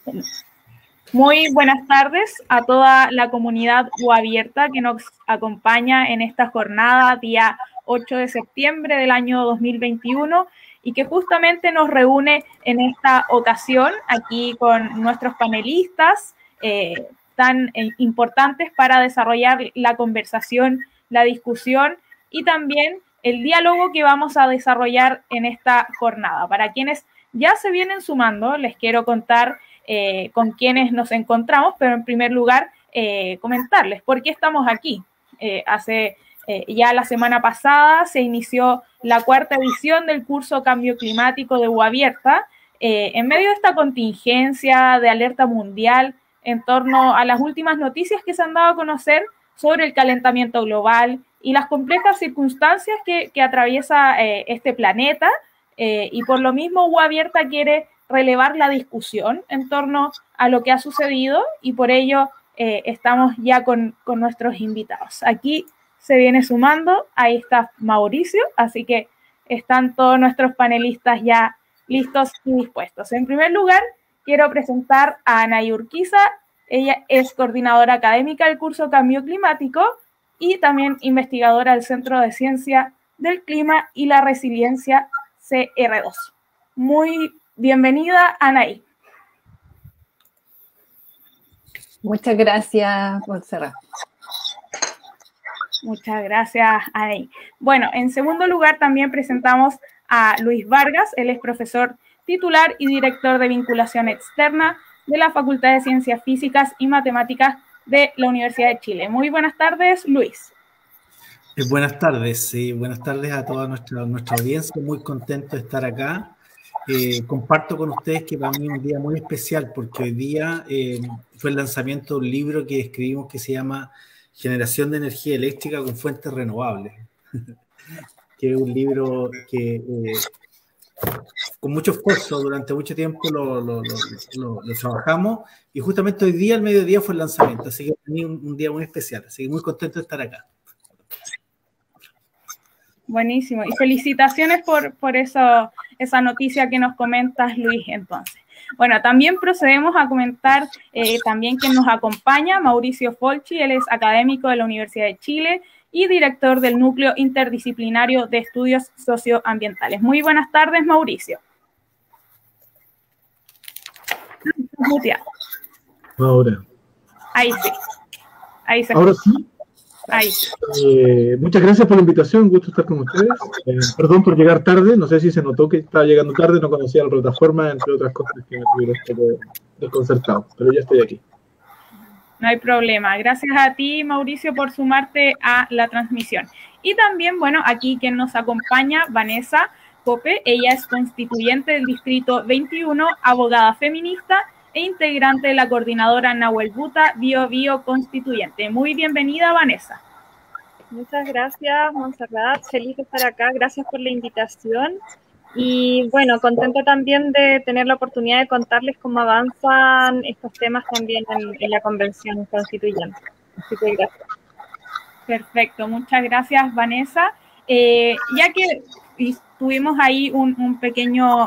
Muy buenas tardes a toda la comunidad UAbierta que nos acompaña en esta jornada, día 8 de septiembre del año 2021, y que justamente nos reúne en esta ocasión aquí con nuestros panelistas tan importantes para desarrollar la conversación, la discusión y también el diálogo que vamos a desarrollar en esta jornada. Para quienes ya se vienen sumando, les quiero contar con quienes nos encontramos, pero en primer lugar comentarles por qué estamos aquí. Ya la semana pasada se inició la cuarta edición del curso Cambio Climático de UAbierta, en medio de esta contingencia de alerta mundial en torno a las últimas noticias que se han dado a conocer sobre el calentamiento global y las complejas circunstancias que atraviesa este planeta, y por lo mismo UAbierta quiere relevar la discusión en torno a lo que ha sucedido y por ello estamos ya con nuestros invitados. Aquí se viene sumando, ahí está Mauricio, así que están todos nuestros panelistas ya listos y dispuestos. En primer lugar, quiero presentar a Anaí Urquiza. Ella es coordinadora académica del curso Cambio Climático y también investigadora del Centro de Ciencia del Clima y la Resiliencia CR2. Muy bienvenida, Anaí. Muchas gracias, Montserrat. Muchas gracias, Anaí. Bueno, en segundo lugar también presentamos a Luis Vargas. Él es profesor titular y director de vinculación externa de la Facultad de Ciencias Físicas y Matemáticas de la Universidad de Chile. Muy buenas tardes, Luis. Buenas tardes, buenas tardes a toda nuestra audiencia. Muy contento de estar acá. Comparto con ustedes que para mí es un día muy especial porque hoy día fue el lanzamiento de un libro que escribimos que se llama Generación de Energía Eléctrica con Fuentes Renovables, que es un libro que con mucho esfuerzo durante mucho tiempo lo trabajamos y justamente hoy día, al mediodía, fue el lanzamiento, así que para mí un día muy especial, así que muy contento de estar acá. Buenísimo, y felicitaciones por esa noticia que nos comentas, Luis, entonces. Bueno, también procedemos a comentar también quien nos acompaña, Mauricio Folchi. Él es académico de la Universidad de Chile y director del Núcleo Interdisciplinario de Estudios Socioambientales. Muy buenas tardes, Mauricio. Ahora. Ahí sí. Ahí se Ahora sí. Ahí. Muchas gracias por la invitación, gusto estar con ustedes. Perdón por llegar tarde, no sé si se notó que estaba llegando tarde, no conocía la plataforma, entre otras cosas que me tuvieron un poco desconcertado, pero ya estoy aquí. No hay problema. Gracias a ti, Mauricio, por sumarte a la transmisión. Y también, bueno, aquí quien nos acompaña, Vanessa Cope. Ella es constituyente del Distrito 21, abogada feminista e integrante de la coordinadora Nahuel Buta Bio Bio Constituyente. Muy bienvenida, Vanessa. Muchas gracias, Montserrat. Feliz de estar acá. Gracias por la invitación. Y bueno, contenta también de tener la oportunidad de contarles cómo avanzan estos temas también en la Convención Constituyente. Así que gracias. Perfecto, muchas gracias, Vanessa. Ya que tuvimos ahí un pequeño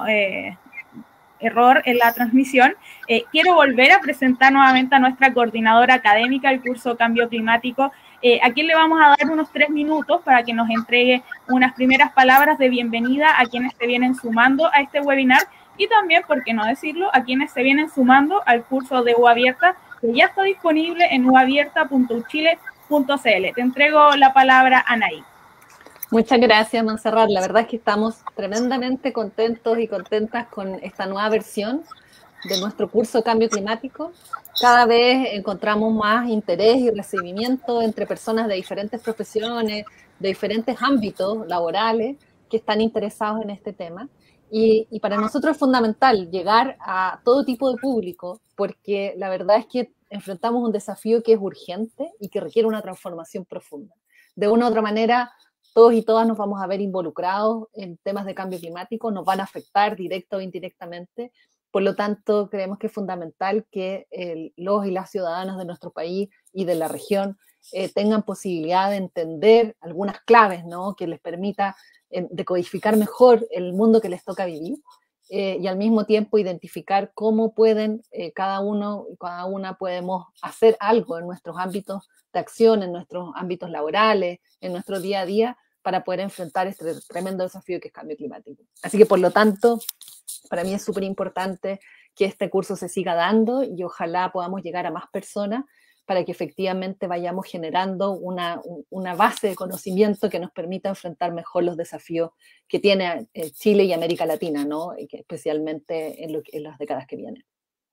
error en la transmisión, quiero volver a presentar nuevamente a nuestra coordinadora académica del curso Cambio Climático, a quien le vamos a dar unos 3 minutos para que nos entregue unas primeras palabras de bienvenida a quienes se vienen sumando a este webinar y también, por qué no decirlo, a quienes se vienen sumando al curso de UAbierta, que ya está disponible en uabierta.uchile.cl. Te entrego la palabra, Anaí. Muchas gracias, Montserrat. La verdad es que estamos tremendamente contentos y contentas con esta nueva versión de nuestro curso Cambio Climático. Cada vez encontramos más interés y recibimiento entre personas de diferentes profesiones, de diferentes ámbitos laborales que están interesados en este tema. Y para nosotros es fundamental llegar a todo tipo de público porque la verdad es que enfrentamos un desafío que es urgente y que requiere una transformación profunda. De una u otra manera, todos y todas nos vamos a ver involucrados en temas de cambio climático, nos van a afectar directa o indirectamente. Por lo tanto, creemos que es fundamental que los y las ciudadanas de nuestro país y de la región tengan posibilidad de entender algunas claves, ¿no?, que les permita decodificar mejor el mundo que les toca vivir y al mismo tiempo identificar cómo pueden cada uno y cada una podemos hacer algo en nuestros ámbitos de acción, en nuestros ámbitos laborales, en nuestro día a día, para poder enfrentar este tremendo desafío que es cambio climático. Así que, por lo tanto, para mí es súper importante que este curso se siga dando y ojalá podamos llegar a más personas para que efectivamente vayamos generando una base de conocimiento que nos permita enfrentar mejor los desafíos que tiene Chile y América Latina, ¿no? Especialmente en las décadas que vienen.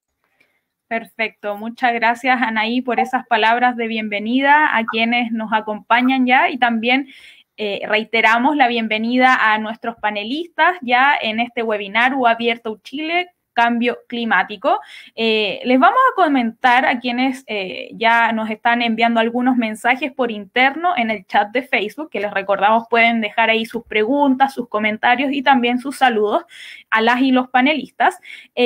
Perfecto, muchas gracias Anaí por esas palabras de bienvenida a quienes nos acompañan ya y también reiteramos la bienvenida a nuestros panelistas ya en este webinar UAbierto Chile, Cambio Climático. Les vamos a comentar a quienes ya nos están enviando algunos mensajes por interno en el chat de Facebook, que les recordamos pueden dejar ahí sus preguntas, sus comentarios y también sus saludos a las y los panelistas.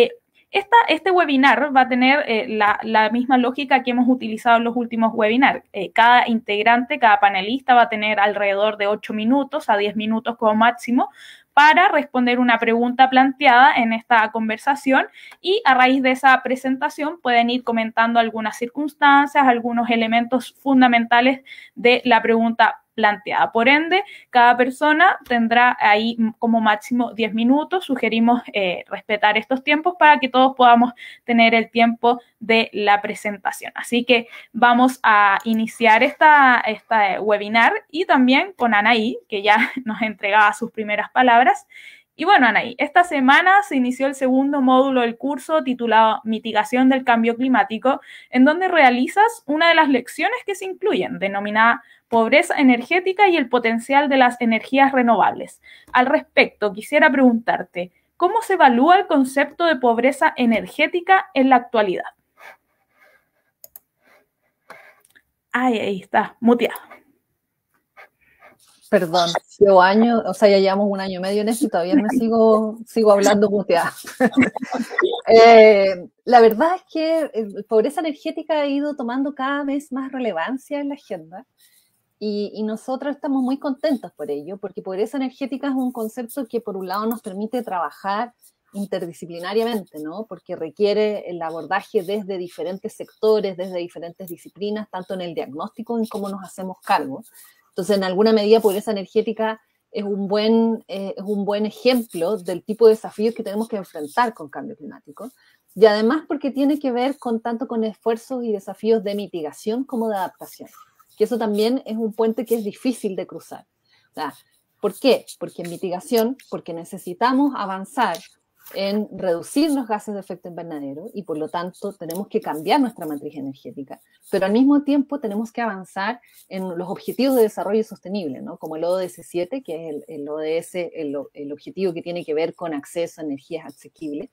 Este webinar va a tener la misma lógica que hemos utilizado en los últimos webinars. Cada integrante, cada panelista va a tener alrededor de 8 minutos a 10 minutos como máximo para responder una pregunta planteada en esta conversación y a raíz de esa presentación pueden ir comentando algunas circunstancias, algunos elementos fundamentales de la pregunta planteada. Por ende, cada persona tendrá ahí como máximo 10 minutos. Sugerimos respetar estos tiempos para que todos podamos tener el tiempo de la presentación. Así que vamos a iniciar esta webinar y también con Anaí, que ya nos entregaba sus primeras palabras. Y bueno, Anaí, esta semana se inició el segundo módulo del curso titulado Mitigación del Cambio Climático, en donde realizas una de las lecciones que se incluyen, denominada Pobreza Energética y el Potencial de las Energías Renovables. Al respecto, quisiera preguntarte, ¿cómo se evalúa el concepto de pobreza energética en la actualidad? Ahí está, muteado. Perdón, llevo años, o sea, ya llevamos un año y medio en esto y todavía me sigo hablando muteada. La verdad es que pobreza energética ha ido tomando cada vez más relevancia en la agenda y nosotros estamos muy contentos por ello, porque pobreza energética es un concepto que por un lado nos permite trabajar interdisciplinariamente, ¿no? Porque requiere el abordaje desde diferentes sectores, desde diferentes disciplinas, tanto en el diagnóstico en cómo nos hacemos cargo. Entonces, en alguna medida, pobreza energética es un buen ejemplo del tipo de desafíos que tenemos que enfrentar con cambio climático. Y además porque tiene que ver tanto con esfuerzos y desafíos de mitigación como de adaptación. Que eso también es un puente que es difícil de cruzar. O sea, ¿por qué? Porque en mitigación, porque necesitamos avanzar en reducir los gases de efecto invernadero y por lo tanto tenemos que cambiar nuestra matriz energética, pero al mismo tiempo tenemos que avanzar en los objetivos de desarrollo sostenible, ¿no? Como el ODS 7, que es el ODS, el objetivo que tiene que ver con acceso a energías asequibles.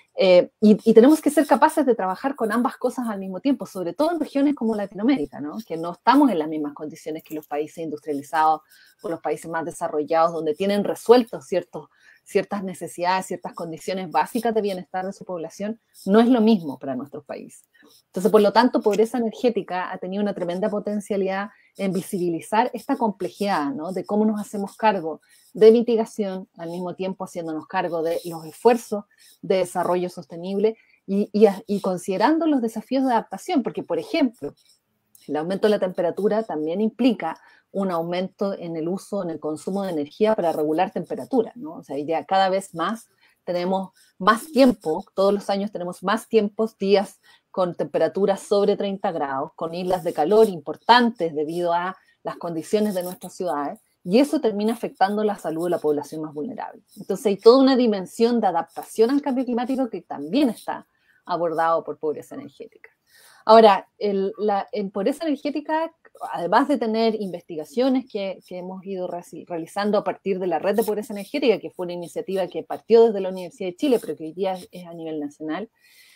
Y tenemos que ser capaces de trabajar con ambas cosas al mismo tiempo, sobre todo en regiones como Latinoamérica, ¿no? Que no estamos en las mismas condiciones que los países industrializados o los países más desarrollados, donde tienen resueltos ciertas necesidades, ciertas condiciones básicas de bienestar de su población. No es lo mismo para nuestros países. Entonces, por lo tanto, pobreza energética ha tenido una tremenda potencialidad en visibilizar esta complejidad, ¿no? De cómo nos hacemos cargo de mitigación, al mismo tiempo haciéndonos cargo de los esfuerzos de desarrollo sostenible y considerando los desafíos de adaptación, porque, por ejemplo, el aumento de la temperatura también implica un aumento en el uso, en el consumo de energía para regular temperatura, ¿no? O sea, ya cada vez más tenemos más tiempo, todos los años tenemos más tiempos, días con temperaturas sobre 30 grados, con islas de calor importantes debido a las condiciones de nuestras ciudades, y eso termina afectando la salud de la población más vulnerable. Entonces hay toda una dimensión de adaptación al cambio climático que también está abordado por pobreza energética. Ahora, en pobreza energética, además de tener investigaciones que hemos ido realizando a partir de la red de pobreza energética, que fue una iniciativa que partió desde la Universidad de Chile, pero que hoy día es a nivel nacional,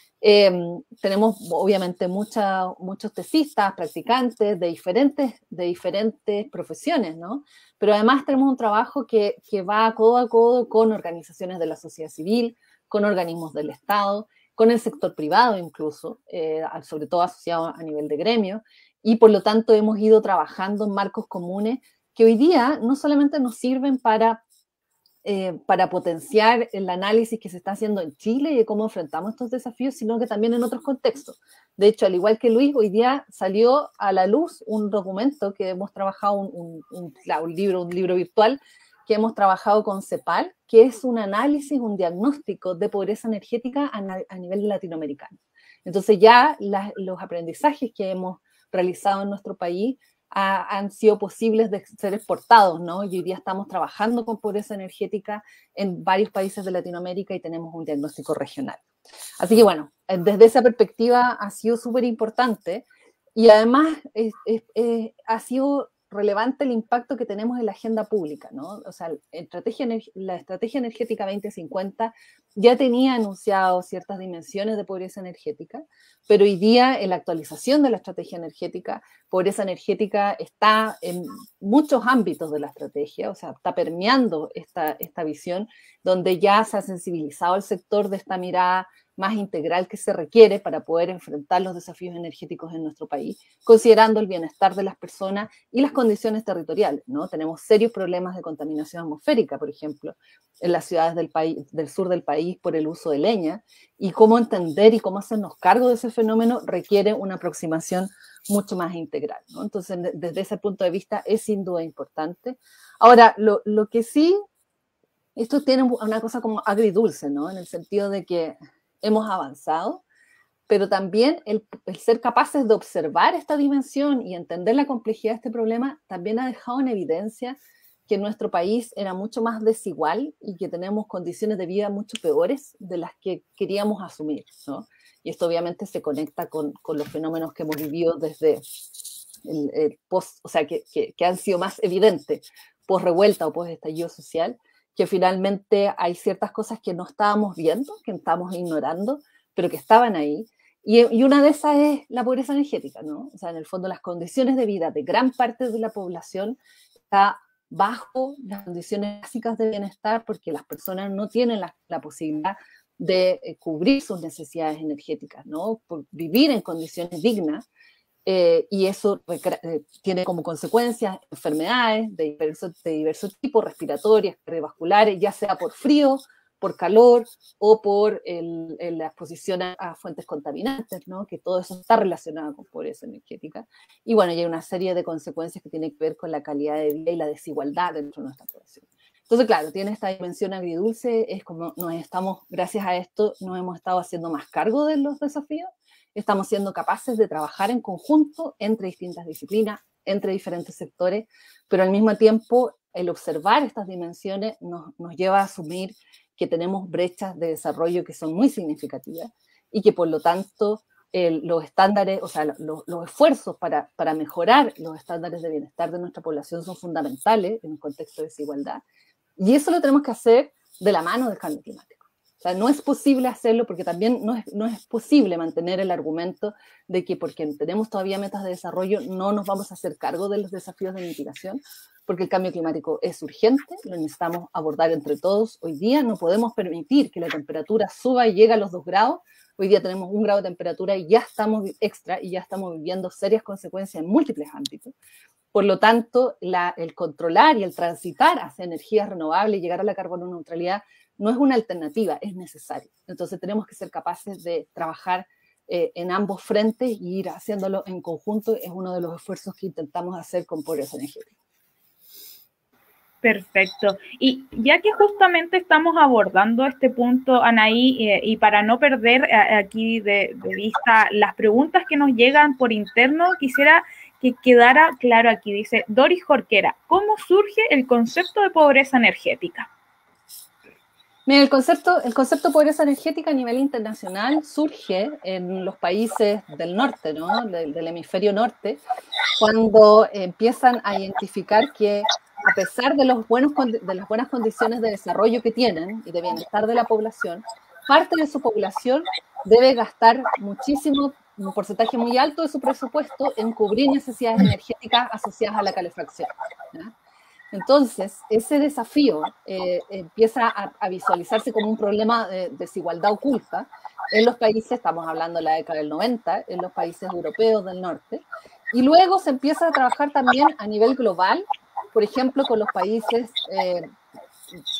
tenemos obviamente muchos tesistas, practicantes de diferentes profesiones, ¿no? Pero además tenemos un trabajo que va codo a codo con organizaciones de la sociedad civil, con organismos del Estado, con el sector privado incluso, sobre todo asociado a nivel de gremio, y por lo tanto hemos ido trabajando en marcos comunes que hoy día no solamente nos sirven para para potenciar el análisis que se está haciendo en Chile y de cómo enfrentamos estos desafíos, sino que también en otros contextos. De hecho, al igual que Luis, hoy día salió a la luz un documento que hemos trabajado, un libro virtual que hemos trabajado con CEPAL, que es un análisis, un diagnóstico de pobreza energética a nivel latinoamericano. Entonces ya los aprendizajes que hemos realizado en nuestro país han sido posibles de ser exportados, ¿no? Y hoy día estamos trabajando con pobreza energética en varios países de Latinoamérica y tenemos un diagnóstico regional. Así que bueno, desde esa perspectiva ha sido súper importante y además ha sido relevante el impacto que tenemos en la agenda pública, ¿no? O sea, la Estrategia Energética 2050 ya tenía anunciado ciertas dimensiones de pobreza energética, pero hoy día en la actualización de la estrategia energética, pobreza energética está en muchos ámbitos de la estrategia, o sea, está permeando esta visión, donde ya se ha sensibilizado el sector de esta mirada más integral que se requiere para poder enfrentar los desafíos energéticos en nuestro país, considerando el bienestar de las personas y las condiciones territoriales, ¿no? Tenemos serios problemas de contaminación atmosférica, por ejemplo, en las ciudades del sur del país por el uso de leña, y cómo entender y cómo hacernos cargo de ese fenómeno requiere una aproximación mucho más integral, ¿no? Entonces, desde ese punto de vista es sin duda importante. Ahora, lo que sí, esto tiene una cosa como agridulce, ¿no? En el sentido de que hemos avanzado, pero también el ser capaces de observar esta dimensión y entender la complejidad de este problema también ha dejado en evidencia que nuestro país era mucho más desigual y que tenemos condiciones de vida mucho peores de las que queríamos asumir, ¿no? Y esto obviamente se conecta con los fenómenos que hemos vivido desde el post, o sea, que han sido más evidentes post revuelta o post estallido social, que finalmente hay ciertas cosas que no estábamos viendo, que estábamos ignorando, pero que estaban ahí. Y una de esas es la pobreza energética, ¿no? O sea, en el fondo las condiciones de vida de gran parte de la población está bajo las condiciones básicas de bienestar porque las personas no tienen la posibilidad de cubrir sus necesidades energéticas, ¿no? Por vivir en condiciones dignas. Y eso tiene como consecuencias enfermedades de diversos tipos, respiratorias, cardiovasculares, ya sea por frío, por calor o por la exposición a fuentes contaminantes, ¿no? Que todo eso está relacionado con pobreza energética. Y bueno, y hay una serie de consecuencias que tienen que ver con la calidad de vida y la desigualdad dentro de nuestra población. Entonces, claro, tiene esta dimensión agridulce, es como gracias a esto, nos hemos estado haciendo más cargo de los desafíos. Estamos siendo capaces de trabajar en conjunto entre distintas disciplinas, entre diferentes sectores, pero al mismo tiempo el observar estas dimensiones nos lleva a asumir que tenemos brechas de desarrollo que son muy significativas y que por lo tanto los estándares, o sea, los esfuerzos para mejorar los estándares de bienestar de nuestra población son fundamentales en un contexto de desigualdad. Y eso lo tenemos que hacer de la mano del cambio climático. O sea, no es posible hacerlo porque también no es posible mantener el argumento de que porque tenemos todavía metas de desarrollo no nos vamos a hacer cargo de los desafíos de mitigación, porque el cambio climático es urgente, lo necesitamos abordar entre todos. Hoy día no podemos permitir que la temperatura suba y llegue a los 2 grados. Hoy día tenemos 1 grado de temperatura y ya estamos viviendo serias consecuencias en múltiples ámbitos. Por lo tanto, el controlar y el transitar hacia energías renovables y llegar a la carbono neutralidad no es una alternativa, es necesario. Entonces tenemos que ser capaces de trabajar en ambos frentes y ir haciéndolo en conjunto. Es uno de los esfuerzos que intentamos hacer con pobreza energética. Perfecto. Y ya que justamente estamos abordando este punto, Anaí, y para no perder aquí de vista las preguntas que nos llegan por interno, quisiera que quedara claro aquí. Dice Doris Jorquera, ¿cómo surge el concepto de pobreza energética? Mira, el concepto de pobreza energética a nivel internacional surge en los países del norte, ¿no? Del hemisferio norte, cuando empiezan a identificar que a pesar de las buenas condiciones de desarrollo que tienen y de bienestar de la población, parte de su población debe gastar un porcentaje muy alto de su presupuesto en cubrir necesidades energéticas asociadas a la calefacción, ¿no? Entonces, ese desafío empieza a visualizarse como un problema de desigualdad oculta en los países, estamos hablando de la década del 90, en los países europeos del norte, y luego se empieza a trabajar también a nivel global, por ejemplo, con los países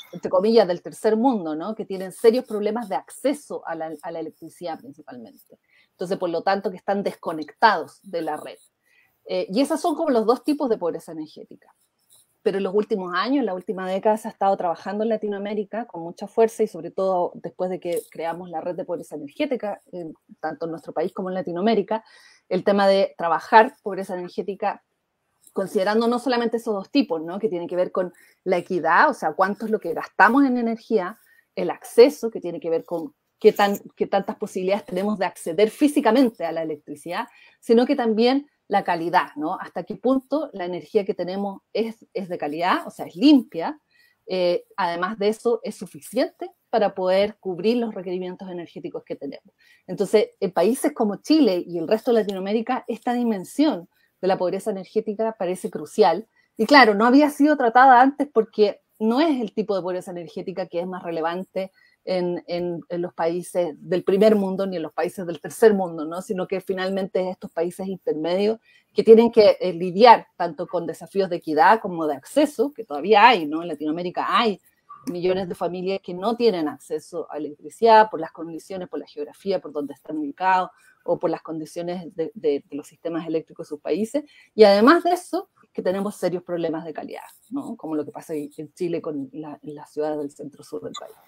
entre comillas, del tercer mundo, ¿no? Que tienen serios problemas de acceso a la electricidad principalmente. Entonces, por lo tanto, que están desconectados de la red. Y esos son como los dos tipos de pobreza energética. Pero en los últimos años, en la última década, se ha estado trabajando en Latinoamérica con mucha fuerza y sobre todo después de que creamos la red de pobreza energética, tanto en nuestro país como en Latinoamérica, el tema de trabajar pobreza energética considerando no solamente esos dos tipos, ¿no? Que tiene que ver con la equidad, o sea, cuánto es lo que gastamos en energía, el acceso, que tiene que ver con qué tantas posibilidades tenemos de acceder físicamente a la electricidad, sino que también la calidad, ¿no? Hasta qué punto la energía que tenemos es de calidad, o sea, es limpia, además de eso es suficiente para poder cubrir los requerimientos energéticos que tenemos. Entonces, en países como Chile y el resto de Latinoamérica, esta dimensión de la pobreza energética parece crucial. Y claro, no había sido tratada antes porque no es el tipo de pobreza energética que es más relevante en los países del primer mundo ni en los países del tercer mundo, ¿no? Sino que finalmente es estos países intermedios que tienen que lidiar tanto con desafíos de equidad como de acceso, que todavía hay, ¿no? En Latinoamérica hay millones de familias que no tienen acceso a electricidad por las condiciones, por la geografía, por donde están ubicados o por las condiciones de los sistemas eléctricos de sus países. Y además de eso, que tenemos serios problemas de calidad, ¿no? Como lo que pasa en Chile con las ciudades del centro-sur del país.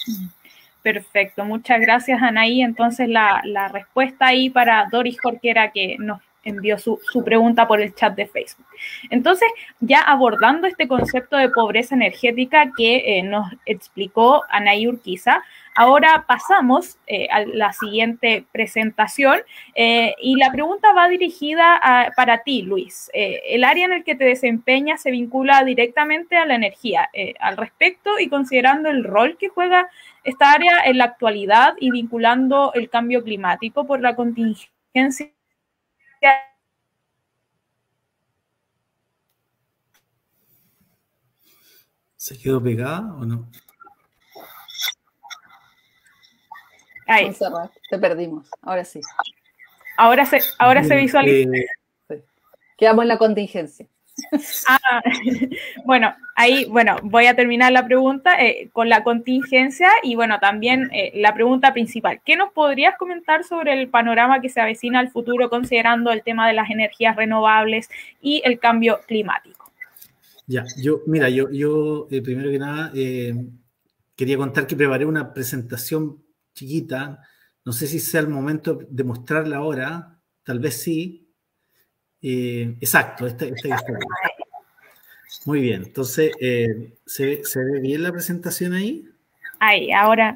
Perfecto, muchas gracias, Anaí. Entonces la respuesta ahí para Doris Jorquera, que nos envió su pregunta por el chat de Facebook. Entonces, ya abordando este concepto de pobreza energética que nos explicó Anaí Urquiza, ahora pasamos a la siguiente presentación y la pregunta va dirigida para ti, Luis. El área en el que te desempeñas se vincula directamente a la energía. Al respecto y considerando el rol que juega esta área en la actualidad y vinculando el cambio climático por la contingencia. ¿Se quedó pegada o no? Ahí. Montserrat, te perdimos, ahora sí. Ahora se visualiza. Sí. Quedamos en la contingencia. Bueno, ahí, voy a terminar la pregunta con la contingencia y también la pregunta principal. ¿Qué nos podrías comentar sobre el panorama que se avecina al futuro considerando el tema de las energías renovables y el cambio climático? Ya, yo primero que nada quería contar que preparé una presentación chiquita, no sé si sea el momento de mostrarla ahora, tal vez sí. Exacto, esta muy bien, entonces, ¿se ve bien la presentación ahí? Ahí, ahora.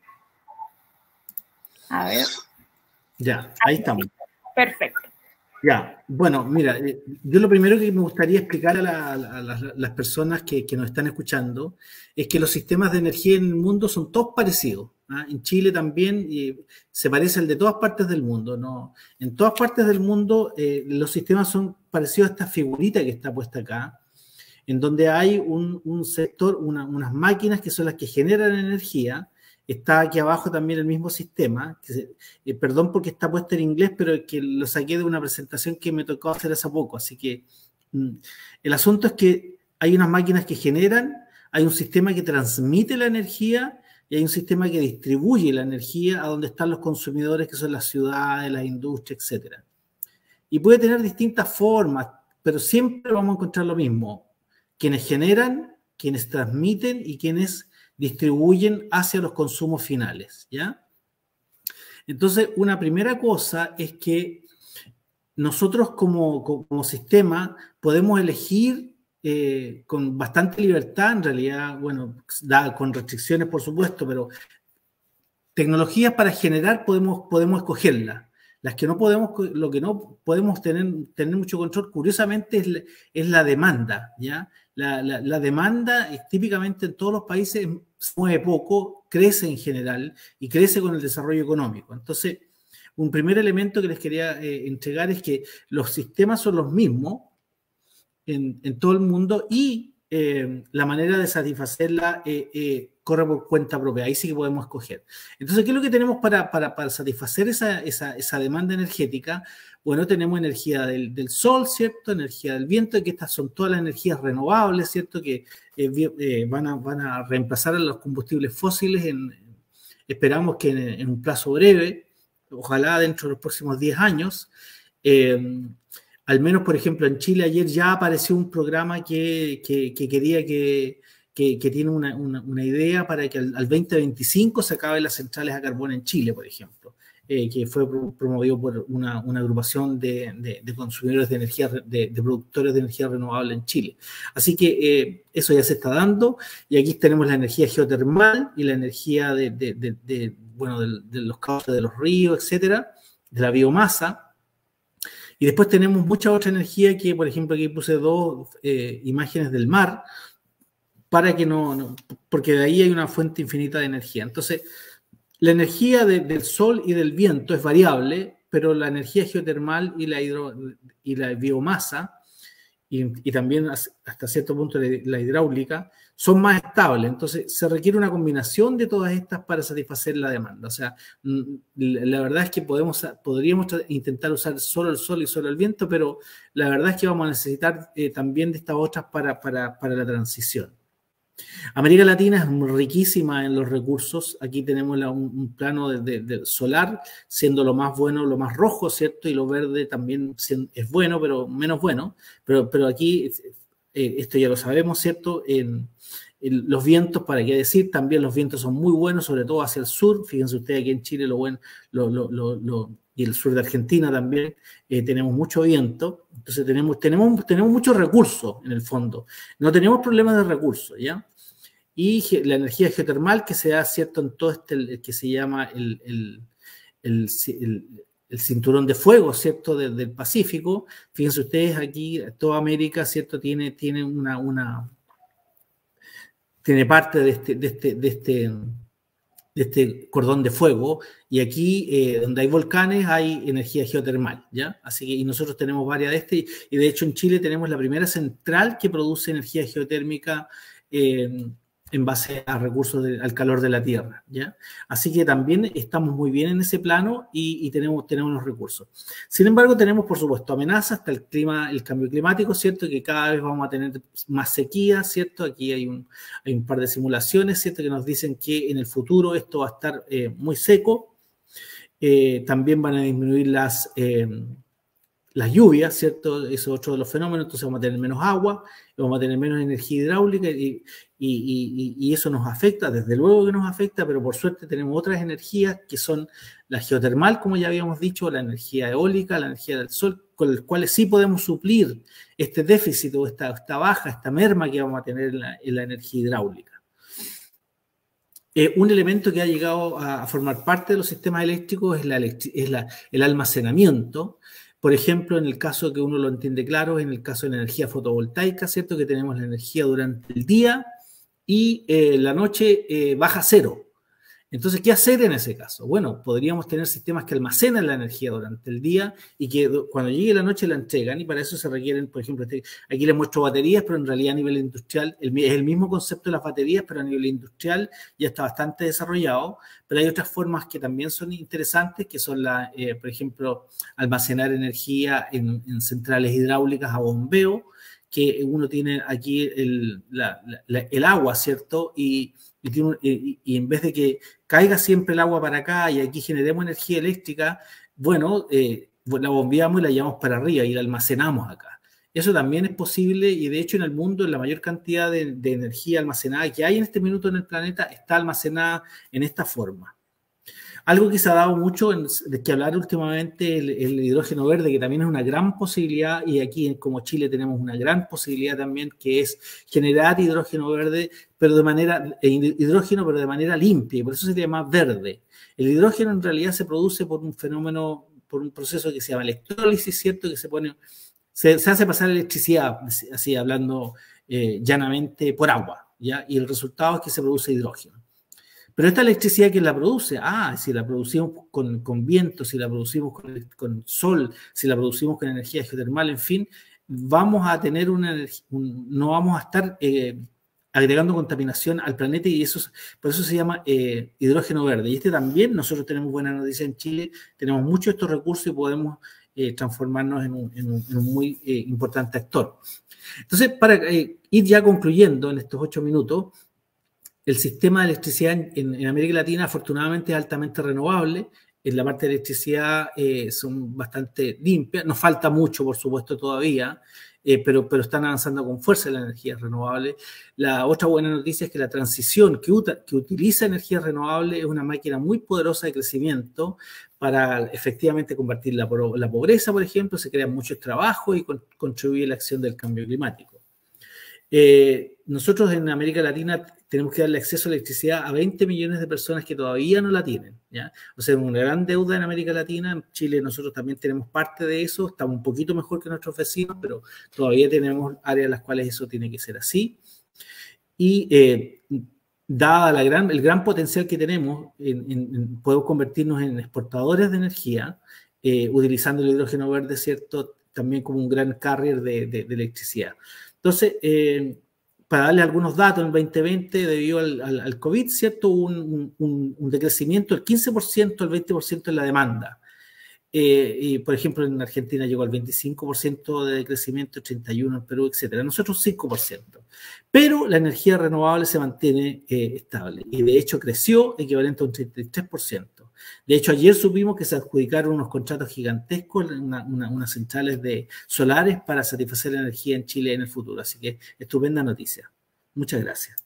A ver. Ya, ahí estamos. Perfecto. Ya, bueno, mira, yo lo primero que me gustaría explicar a las personas que nos están escuchando es que los sistemas de energía en el mundo son todos parecidos. ¿Ah? En Chile también se parece al de todas partes del mundo, ¿no? En todas partes del mundo los sistemas son parecidos a esta figurita que está puesta acá, en donde hay un sector, unas máquinas que son las que generan energía. Está aquí abajo también el mismo sistema, perdón porque está puesto en inglés, pero que lo saqué de una presentación que me tocó hacer hace poco, así que el asunto es que hay unas máquinas que generan, hay un sistema que transmite la energía y hay un sistema que distribuye la energía a donde están los consumidores, que son las ciudades, las industrias, etc. Y puede tener distintas formas, pero siempre vamos a encontrar lo mismo: quienes generan, quienes transmiten y quienes distribuyen hacia los consumos finales, ¿ya? Entonces, una primera cosa es que nosotros como sistema podemos elegir con bastante libertad, en realidad, con restricciones por supuesto, pero tecnologías para generar podemos escogerlas. Lo que no podemos tener mucho control, curiosamente, es la demanda, ¿ya? La demanda típicamente en todos los países se mueve poco, crece en general y crece con el desarrollo económico. Entonces, un primer elemento que les quería entregar es que los sistemas son los mismos en todo el mundo y la manera de satisfacerla corre por cuenta propia, ahí sí que podemos escoger. Entonces, ¿qué es lo que tenemos para satisfacer esa demanda energética? Bueno, tenemos energía del sol, ¿cierto? Energía del viento, que estas son todas las energías renovables, ¿cierto? Que van a reemplazar a los combustibles fósiles, esperamos que en un plazo breve, ojalá dentro de los próximos 10 años. Al menos, por ejemplo, en Chile ayer ya apareció un programa que quería que tiene una idea para que al 2025 se acaben las centrales a carbón en Chile, por ejemplo, que fue promovido por una agrupación de consumidores de energía, de productores de energía renovable en Chile. Así que eso ya se está dando, y aquí tenemos la energía geotermal y la energía de los cauces de los ríos, etcétera, de la biomasa. Y después tenemos mucha otra energía que, por ejemplo, aquí puse dos imágenes del mar, para que porque de ahí hay una fuente infinita de energía. Entonces, la energía del sol y del viento es variable, pero la energía geotermal y la biomasa, y también hasta cierto punto la hidráulica, son más estables. Entonces, se requiere una combinación de todas estas para satisfacer la demanda. O sea, la verdad es que podríamos intentar usar solo el sol y solo el viento, pero la verdad es que vamos a necesitar también de estas otras para la transición. América Latina es riquísima en los recursos. Aquí tenemos un plano de solar, siendo lo más bueno, lo más rojo, ¿cierto? Y lo verde también es bueno, pero menos bueno. Pero aquí, esto ya lo sabemos, ¿cierto? Los vientos, para qué decir, también los vientos son muy buenos, sobre todo hacia el sur. Fíjense ustedes aquí en Chile y el sur de Argentina también tenemos mucho viento. Entonces tenemos muchos recursos en el fondo. No tenemos problemas de recursos, ¿ya? Y la energía geotermal que se da, ¿cierto?, en todo el que se llama el cinturón de fuego, ¿cierto?, del Pacífico. Fíjense ustedes aquí, toda América, ¿cierto?, tiene parte de este cordón de fuego, y aquí donde hay volcanes hay energía geotermal, ¿ya? Así que, y nosotros tenemos varias de y de hecho en Chile tenemos la primera central que produce energía geotérmica en base a recursos al calor de la tierra, ¿ya? Así que también estamos muy bien en ese plano y tenemos los recursos. Sin embargo, tenemos, por supuesto, amenazas, hasta el cambio climático, ¿cierto? Que cada vez vamos a tener más sequía, ¿cierto? Aquí hay un par de simulaciones, ¿cierto?, que nos dicen que en el futuro esto va a estar muy seco. También van a disminuir las lluvias, ¿cierto? Eso es otro de los fenómenos. Entonces vamos a tener menos agua, vamos a tener menos energía hidráulica y eso nos afecta, desde luego que nos afecta, pero por suerte tenemos otras energías que son la geotermal, como ya habíamos dicho, la energía eólica, la energía del sol, con las cuales sí podemos suplir este déficit o esta baja, esta merma que vamos a tener en la energía hidráulica. Un elemento que ha llegado a formar parte de los sistemas eléctricos es el almacenamiento. Por ejemplo, en el caso que uno lo entiende claro, en el caso de la energía fotovoltaica, ¿cierto?, que tenemos la energía durante el día y la noche baja a cero. Entonces, ¿qué hacer en ese caso? Bueno, podríamos tener sistemas que almacenan la energía durante el día y que cuando llegue la noche la entregan, y para eso se requieren, por ejemplo, aquí les muestro baterías, pero en realidad a nivel industrial es el mismo concepto de las baterías, pero a nivel industrial ya está bastante desarrollado. Pero hay otras formas que también son interesantes, que son, por ejemplo, almacenar energía en centrales hidráulicas a bombeo, que uno tiene aquí el agua, ¿cierto? Y en vez de que caiga siempre el agua para acá y aquí generemos energía eléctrica, bueno, la bombeamos y la llevamos para arriba y la almacenamos acá. Eso también es posible, y de hecho en el mundo la mayor cantidad de energía almacenada que hay en este minuto en el planeta está almacenada en esta forma. Algo que se ha dado mucho de que hablar últimamente, el hidrógeno verde, que también es una gran posibilidad, y aquí como Chile tenemos una gran posibilidad también, que es generar hidrógeno verde, pero de manera limpia, y por eso se llama verde. El hidrógeno en realidad se produce por un fenómeno, por un proceso que se llama electrólisis, ¿cierto?, que se hace pasar electricidad, así hablando llanamente, por agua, ¿ya? Y el resultado es que se produce hidrógeno. Pero esta electricidad, ¿quién la produce? Si la producimos con viento, si la producimos con sol, si la producimos con energía geotermal, en fin, vamos a tener no vamos a estar agregando contaminación al planeta, y por eso se llama hidrógeno verde. Y también nosotros tenemos buena noticia en Chile, tenemos muchos de estos recursos y podemos transformarnos en un muy importante actor. Entonces, para ir ya concluyendo en estos 8 minutos, el sistema de electricidad en América Latina afortunadamente es altamente renovable. En la parte de electricidad son bastante limpias, nos falta mucho por supuesto todavía, pero están avanzando con fuerza en la energía renovable. La otra buena noticia es que la transición que utiliza energías renovables es una máquina muy poderosa de crecimiento para efectivamente combatir la pobreza, por ejemplo, se crean muchos trabajos y contribuye a la acción del cambio climático. Nosotros en América Latina tenemos que darle acceso a la electricidad a 20 millones de personas que todavía no la tienen, ¿ya? O sea, una gran deuda en América Latina. En Chile nosotros también tenemos parte de eso, estamos un poquito mejor que nuestros vecinos, pero todavía tenemos áreas en las cuales eso tiene que ser así. Y dada el gran potencial que tenemos, podemos convertirnos en exportadores de energía, utilizando el hidrógeno verde, ¿cierto?, también como un gran carrier de electricidad. Entonces, para darle algunos datos, en 2020, debido al COVID, ¿cierto?, hubo un decrecimiento del 15% al 20% en la demanda. Y, por ejemplo, en Argentina llegó al 25% de decrecimiento, 31% en Perú, etc. Nosotros 5%. Pero la energía renovable se mantiene estable y, de hecho, creció equivalente a un 33%. De hecho, ayer supimos que se adjudicaron unos contratos gigantescos, unas centrales solares para satisfacer la energía en Chile en el futuro. Así que, estupenda noticia. Muchas gracias.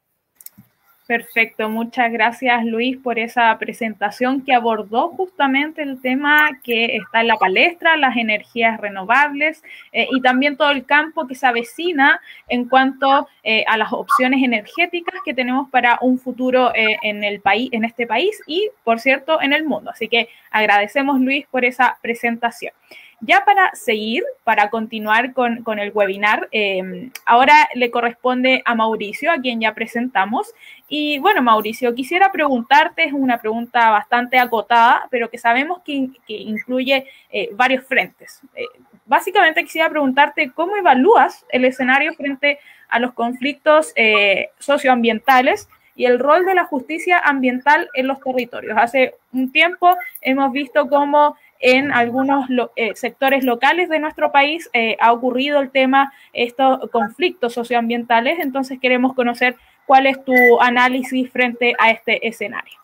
Perfecto, muchas gracias Luis por esa presentación que abordó justamente el tema que está en la palestra, las energías renovables y también todo el campo que se avecina en cuanto a las opciones energéticas que tenemos para un futuro en este país y, por cierto, en el mundo. Así que agradecemos, Luis, por esa presentación. Ya para seguir, para continuar con el webinar, ahora le corresponde a Mauricio, a quien ya presentamos. Y bueno, Mauricio, quisiera preguntarte, es una pregunta bastante acotada, pero que sabemos que incluye varios frentes. Básicamente quisiera preguntarte cómo evalúas el escenario frente a los conflictos socioambientales y el rol de la justicia ambiental en los territorios. Hace un tiempo hemos visto cómo en algunos sectores locales de nuestro país ha ocurrido el tema, estos conflictos socioambientales. Entonces queremos conocer cuál es tu análisis frente a este escenario.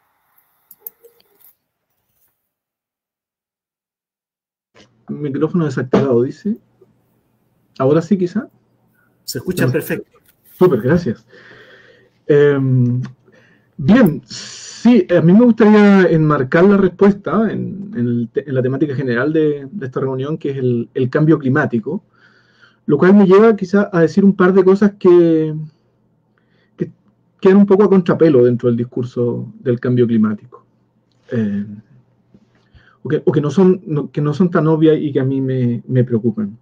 Micrófono desactivado, dice. ¿Ahora sí, quizá? Se escucha perfecto. Súper, gracias. Bien, sí, a mí me gustaría enmarcar la respuesta en la temática general de esta reunión, que es el cambio climático, lo cual me lleva quizá a decir un par de cosas que quedan un poco a contrapelo dentro del discurso del cambio climático, o que no son tan obvias y que a mí me preocupan.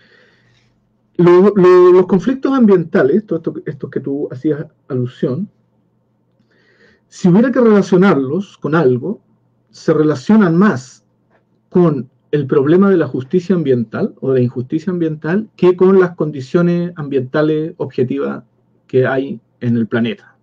Los conflictos ambientales, estos que tú hacías alusión, si hubiera que relacionarlos con algo, se relacionan más con el problema de la justicia ambiental o de la injusticia ambiental que con las condiciones ambientales objetivas que hay en el planeta.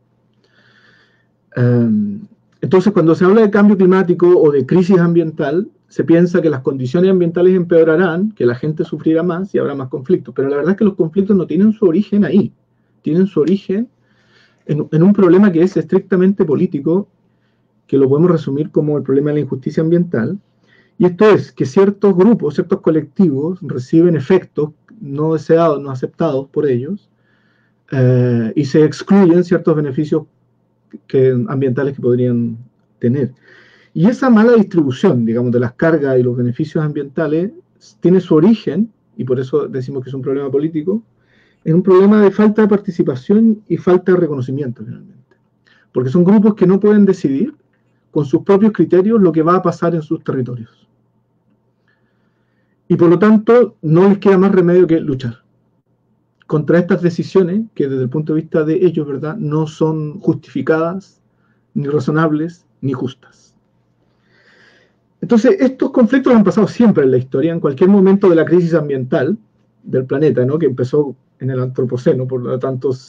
Entonces, cuando se habla de cambio climático o de crisis ambiental, se piensa que las condiciones ambientales empeorarán, que la gente sufrirá más y habrá más conflictos. Pero la verdad es que los conflictos no tienen su origen ahí. Tienen su origen en un problema que es estrictamente político, que lo podemos resumir como el problema de la injusticia ambiental. Y esto es que ciertos grupos, ciertos colectivos reciben efectos no deseados, no aceptados por ellos, y se excluyen ciertos beneficios ambientales que podrían tener. Y esa mala distribución, digamos, de las cargas y los beneficios ambientales tiene su origen, y por eso decimos que es un problema político, en un problema de falta de participación y falta de reconocimiento, finalmente. Porque son grupos que no pueden decidir con sus propios criterios lo que va a pasar en sus territorios. Y por lo tanto, no les queda más remedio que luchar contra estas decisiones que desde el punto de vista de ellos, ¿verdad?, no son justificadas, ni razonables, ni justas. Entonces, estos conflictos han pasado siempre en la historia, en cualquier momento de la crisis ambiental del planeta, ¿no?, que empezó en el Antropoceno, por lo tanto,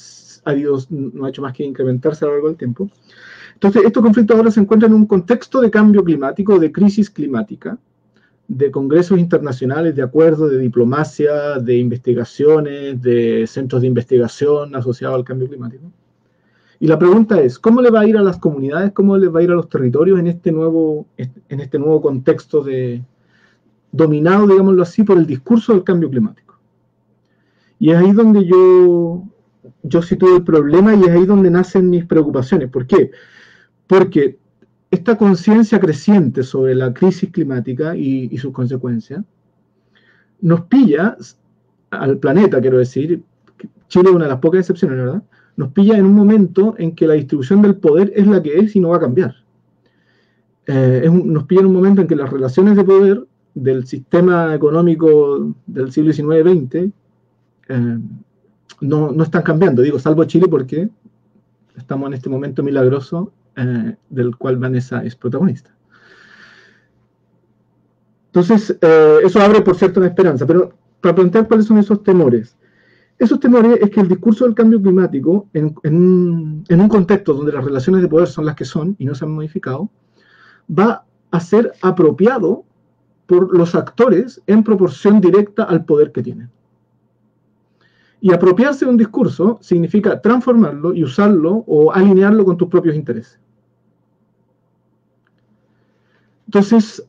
no ha hecho más que incrementarse a lo largo del tiempo. Entonces, estos conflictos ahora se encuentran en un contexto de cambio climático, de crisis climática, de congresos internacionales, de acuerdos, de diplomacia, de investigaciones, de centros de investigación asociados al cambio climático. Y la pregunta es, ¿cómo le va a ir a las comunidades, cómo les va a ir a los territorios en este nuevo contexto dominado, digámoslo así, por el discurso del cambio climático? Y es ahí donde yo sitúo el problema y es ahí donde nacen mis preocupaciones. ¿Por qué? Porque esta conciencia creciente sobre la crisis climática y sus consecuencias nos pilla al planeta, quiero decir. Chile es una de las pocas excepciones, ¿verdad? Nos pilla en un momento en que la distribución del poder es la que es y no va a cambiar. Nos pilla en un momento en que las relaciones de poder del sistema económico del siglo XIX-XX no están cambiando. Digo, salvo Chile, porque estamos en este momento milagroso del cual Vanessa es protagonista. Entonces, eso abre, por cierto, una esperanza. Pero para plantear cuáles son esos temores. Esos temores es que el discurso del cambio climático, en un contexto donde las relaciones de poder son las que son y no se han modificado, va a ser apropiado por los actores en proporción directa al poder que tienen. Y apropiarse de un discurso significa transformarlo y usarlo o alinearlo con tus propios intereses. Entonces,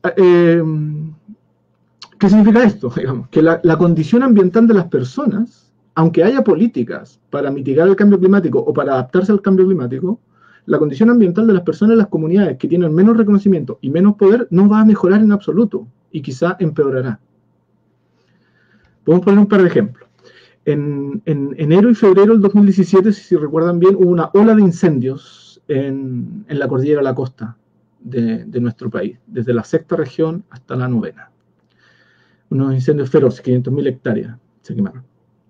¿qué significa esto? Digamos, que la condición ambiental de las personas, aunque haya políticas para mitigar el cambio climático o para adaptarse al cambio climático, la condición ambiental de las personas en las comunidades que tienen menos reconocimiento y menos poder no va a mejorar en absoluto y quizá empeorará. Podemos poner un par de ejemplos. En enero y febrero del 2017, si recuerdan bien, hubo una ola de incendios en la cordillera de la costa de nuestro país, desde la 6ª región hasta la 9ª. Unos incendios feroces, 500.000 hectáreas se quemaron.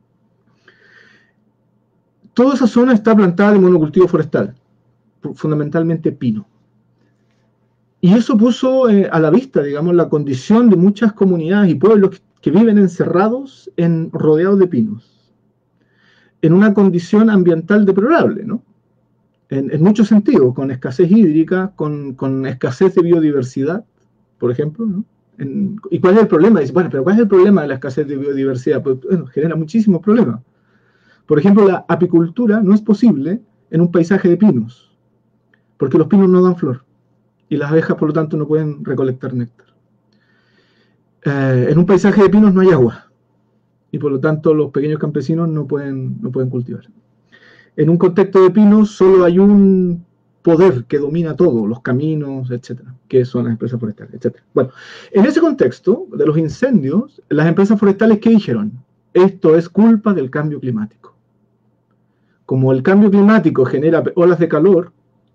Toda esa zona está plantada de monocultivo forestal, fundamentalmente pino. Y eso puso a la vista, digamos, la condición de muchas comunidades y pueblos que viven encerrados, rodeados de pinos, en una condición ambiental deplorable, ¿no? En muchos sentidos, con escasez hídrica, con escasez de biodiversidad, por ejemplo, ¿no? ¿Y cuál es el problema? Dice, bueno, pero ¿cuál es el problema de la escasez de biodiversidad? Pues, bueno, genera muchísimos problemas. Por ejemplo, la apicultura no es posible en un paisaje de pinos, porque los pinos no dan flor, y las abejas, por lo tanto, no pueden recolectar néctar. En un paisaje de pinos no hay agua, y por lo tanto los pequeños campesinos no pueden cultivar. En un contexto de pinos solo hay un poder que domina todo, los caminos, etcétera, que son las empresas forestales, etcétera. Bueno, en ese contexto de los incendios, las empresas forestales, ¿qué dijeron? Esto es culpa del cambio climático. Como el cambio climático genera olas de calor,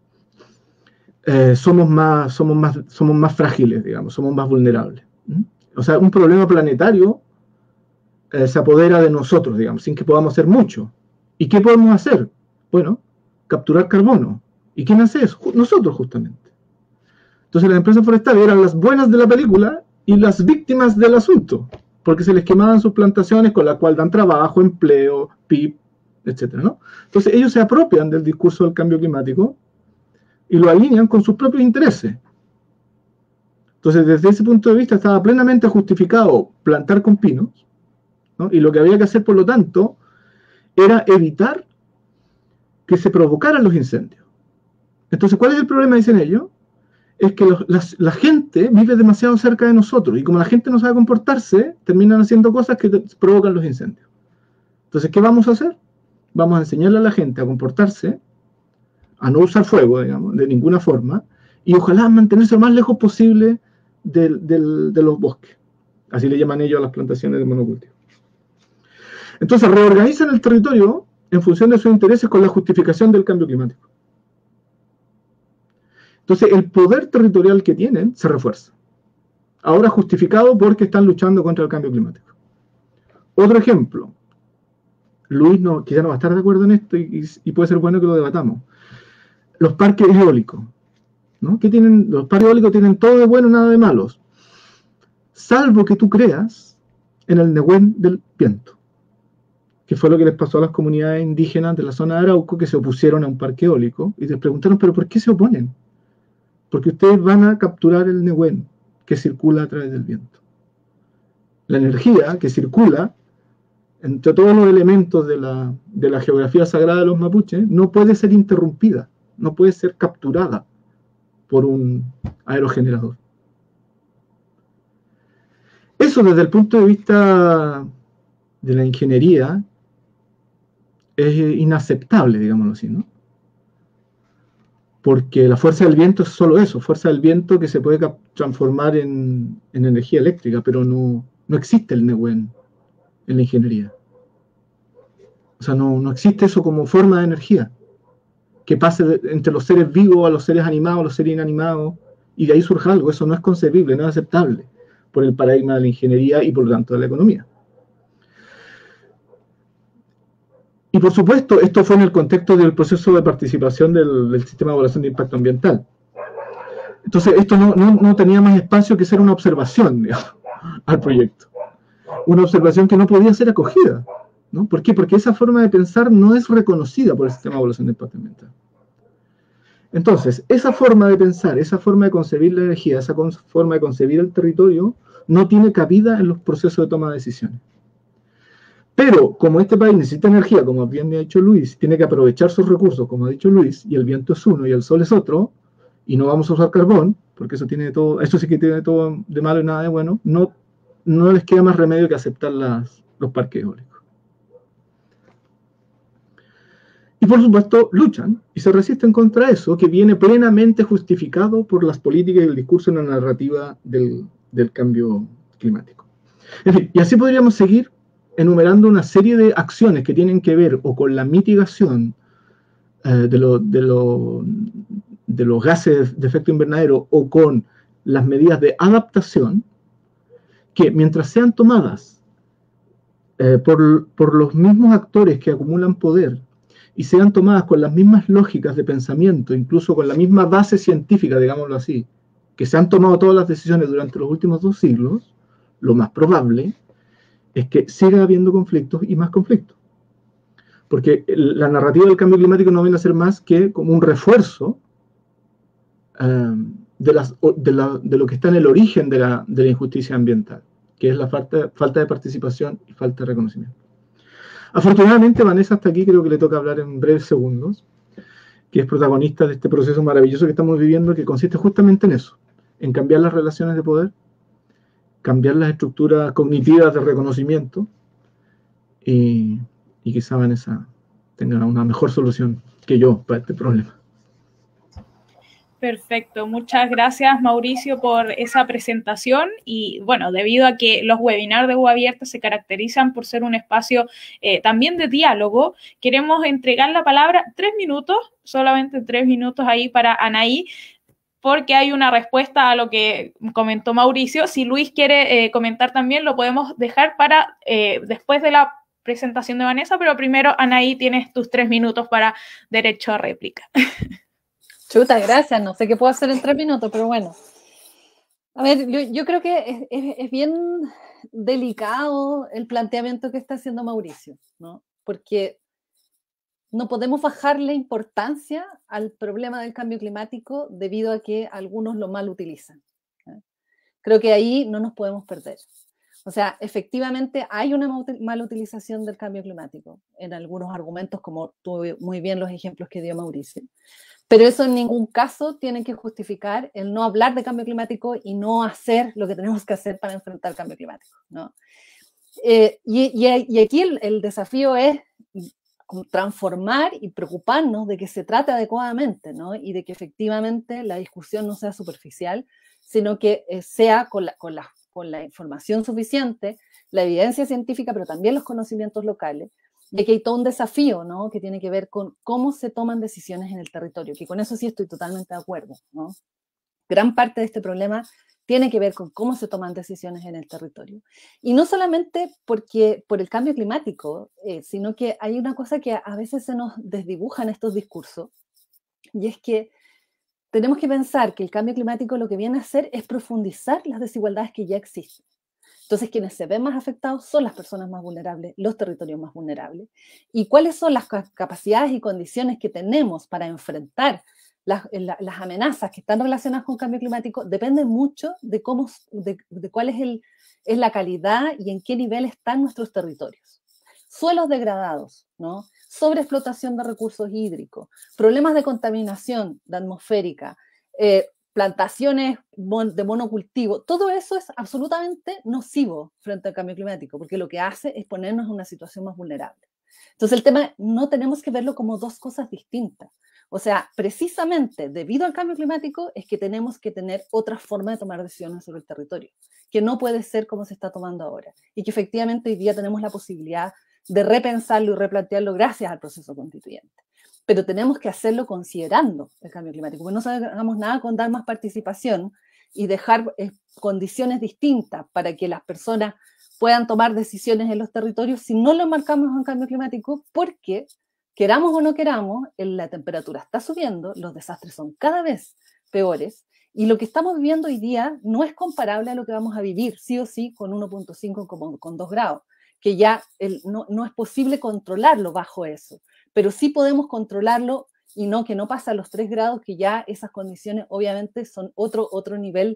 somos más frágiles, digamos, somos más vulnerables. O sea, un problema planetario se apodera de nosotros, digamos, sin que podamos hacer mucho. ¿Y qué podemos hacer? Bueno, capturar carbono. ¿Y quién hace eso? Nosotros, justamente. Entonces las empresas forestales eran las buenas de la película y las víctimas del asunto, porque se les quemaban sus plantaciones, con la cual dan trabajo, empleo, PIB, etcétera, ¿no? Entonces ellos se apropian del discurso del cambio climático y lo alinean con sus propios intereses. Entonces, desde ese punto de vista, estaba plenamente justificado plantar con pinos, ¿no? Y lo que había que hacer, por lo tanto, era evitar que se provocaran los incendios. Entonces, ¿cuál es el problema, dicen ellos? Es que la gente vive demasiado cerca de nosotros, y como la gente no sabe comportarse, terminan haciendo cosas que provocan los incendios. Entonces, ¿qué vamos a hacer? Vamos a enseñarle a la gente a comportarse, a no usar fuego, digamos, de ninguna forma, y ojalá mantenerse lo más lejos posible de los bosques. Así le llaman ellos a las plantaciones de monocultivo. Entonces reorganizan el territorio en función de sus intereses con la justificación del cambio climático. Entonces el poder territorial que tienen se refuerza. Ahora justificado porque están luchando contra el cambio climático. Otro ejemplo. Luis quizá no va a estar de acuerdo en esto y puede ser bueno que lo debatamos. Los parques eólicos, ¿no? ¿Qué tienen? Los parques eólicos tienen todo de bueno, nada de malos, salvo que tú creas en el Nehuen del viento. que fue lo que les pasó a las comunidades indígenas de la zona de Arauco que se opusieron a un parque eólico, y les preguntaron, ¿pero por qué se oponen? Porque ustedes van a capturar el Nehuen, que circula a través del viento. La energía que circula entre todos los elementos de la geografía sagrada de los mapuches no puede ser interrumpida, no puede ser capturada por un aerogenerador. Eso desde el punto de vista de la ingeniería es inaceptable, digámoslo así, ¿no? Porque la fuerza del viento es solo eso, fuerza del viento que se puede transformar en energía eléctrica, pero no existe el Nehuen en la ingeniería. O sea, no existe eso como forma de energía, que pase entre los seres vivos a los seres animados, a los seres inanimados, y de ahí surja algo. Eso no es concebible, no es aceptable por el paradigma de la ingeniería y por lo tanto de la economía. Y por supuesto, esto fue en el contexto del proceso de participación del sistema de evaluación de impacto ambiental. Entonces, esto no tenía más espacio que ser una observación, digamos, al proyecto. Una observación que no podía ser acogida, ¿no? ¿Por qué? Porque esa forma de pensar no es reconocida por el sistema de evaluación de impacto ambiental. Entonces, esa forma de pensar, esa forma de concebir la energía, esa forma de concebir el territorio, no tiene cabida en los procesos de toma de decisiones. Pero, como este país necesita energía, como bien ha dicho Luis, tiene que aprovechar sus recursos, como ha dicho Luis, y el viento es uno y el sol es otro, y no vamos a usar carbón, porque eso sí que tiene todo de malo y nada de bueno, no les queda más remedio que aceptar los parques eólicos. Y por supuesto, luchan y se resisten contra eso, que viene plenamente justificado por las políticas y el discurso en la narrativa del cambio climático. En fin, y así podríamos seguir enumerando una serie de acciones que tienen que ver o con la mitigación de los gases de efecto invernadero o con las medidas de adaptación, que mientras sean tomadas por los mismos actores que acumulan poder y sean tomadas con las mismas lógicas de pensamiento, incluso con la misma base científica, digámoslo así, que se han tomado todas las decisiones durante los últimos 2 siglos, lo más probable es que siga habiendo conflictos y más conflictos. Porque la narrativa del cambio climático no viene a ser más que como un refuerzo de lo que está en el origen de la injusticia ambiental, que es la falta de participación y falta de reconocimiento. Afortunadamente, Vanessa hasta aquí creo que le toca hablar en breves segundos, que es protagonista de este proceso maravilloso que estamos viviendo, que consiste justamente en eso, en cambiar las relaciones de poder, cambiar las estructuras cognitivas de reconocimiento y quizá Vanessa tenga una mejor solución que yo para este problema. Perfecto, muchas gracias Mauricio por esa presentación y bueno, debido a que los webinars de UAbierta se caracterizan por ser un espacio también de diálogo, queremos entregar la palabra 3 minutos, solamente 3 minutos ahí para Anaí, porque hay una respuesta a lo que comentó Mauricio. Si Luis quiere comentar también, lo podemos dejar para después de la presentación de Vanessa, pero primero, Anaí, tienes tus 3 minutos para derecho a réplica. Chuta, gracias. No sé qué puedo hacer en 3 minutos, pero bueno. A ver, yo creo que es bien delicado el planteamiento que está haciendo Mauricio, ¿no? Porque no podemos bajarle importancia al problema del cambio climático debido a que algunos lo mal utilizan. Creo que ahí no nos podemos perder. O sea, efectivamente hay una mala utilización del cambio climático en algunos argumentos, como tú muy bien los ejemplos que dio Mauricio. Pero eso en ningún caso tiene que justificar el no hablar de cambio climático y no hacer lo que tenemos que hacer para enfrentar el cambio climático, ¿no? Y aquí el desafío es transformar y preocuparnos de que se trate adecuadamente, ¿no? Y de que efectivamente la discusión no sea superficial, sino que sea con la información suficiente, la evidencia científica, pero también los conocimientos locales. Y aquí hay todo un desafío, ¿no? Que tiene que ver con cómo se toman decisiones en el territorio, que con eso sí estoy totalmente de acuerdo, ¿no? Gran parte de este problema tiene que ver con cómo se toman decisiones en el territorio. Y no solamente por el cambio climático, sino que hay una cosa que a veces se nos desdibuja en estos discursos, y es que tenemos que pensar que el cambio climático lo que viene a hacer es profundizar las desigualdades que ya existen. Entonces, quienes se ven más afectados son las personas más vulnerables, los territorios más vulnerables. ¿Y cuáles son las capacidades y condiciones que tenemos para enfrentar las amenazas que están relacionadas con cambio climático? Depende mucho de cuál es la calidad y en qué nivel están nuestros territorios. Suelos degradados, ¿no? Sobreexplotación de recursos hídricos, problemas de contaminación atmosférica, plantaciones de monocultivo, todo eso es absolutamente nocivo frente al cambio climático, porque lo que hace es ponernos en una situación más vulnerable. Entonces el tema no tenemos que verlo como dos cosas distintas. O sea, precisamente debido al cambio climático es que tenemos que tener otra forma de tomar decisiones sobre el territorio, que no puede ser como se está tomando ahora, y que efectivamente hoy día tenemos la posibilidad de repensarlo y replantearlo gracias al proceso constituyente. Pero tenemos que hacerlo considerando el cambio climático, porque no hagamos nada con dar más participación y dejar condiciones distintas para que las personas puedan tomar decisiones en los territorios si no lo marcamos en cambio climático, porque queramos o no queramos, la temperatura está subiendo, los desastres son cada vez peores, y lo que estamos viviendo hoy día no es comparable a lo que vamos a vivir, sí o sí, con 1.5, con 2 grados, que ya no es posible controlarlo bajo eso, pero sí podemos controlarlo y que no pasa a los 3 grados, que ya esas condiciones obviamente son otro nivel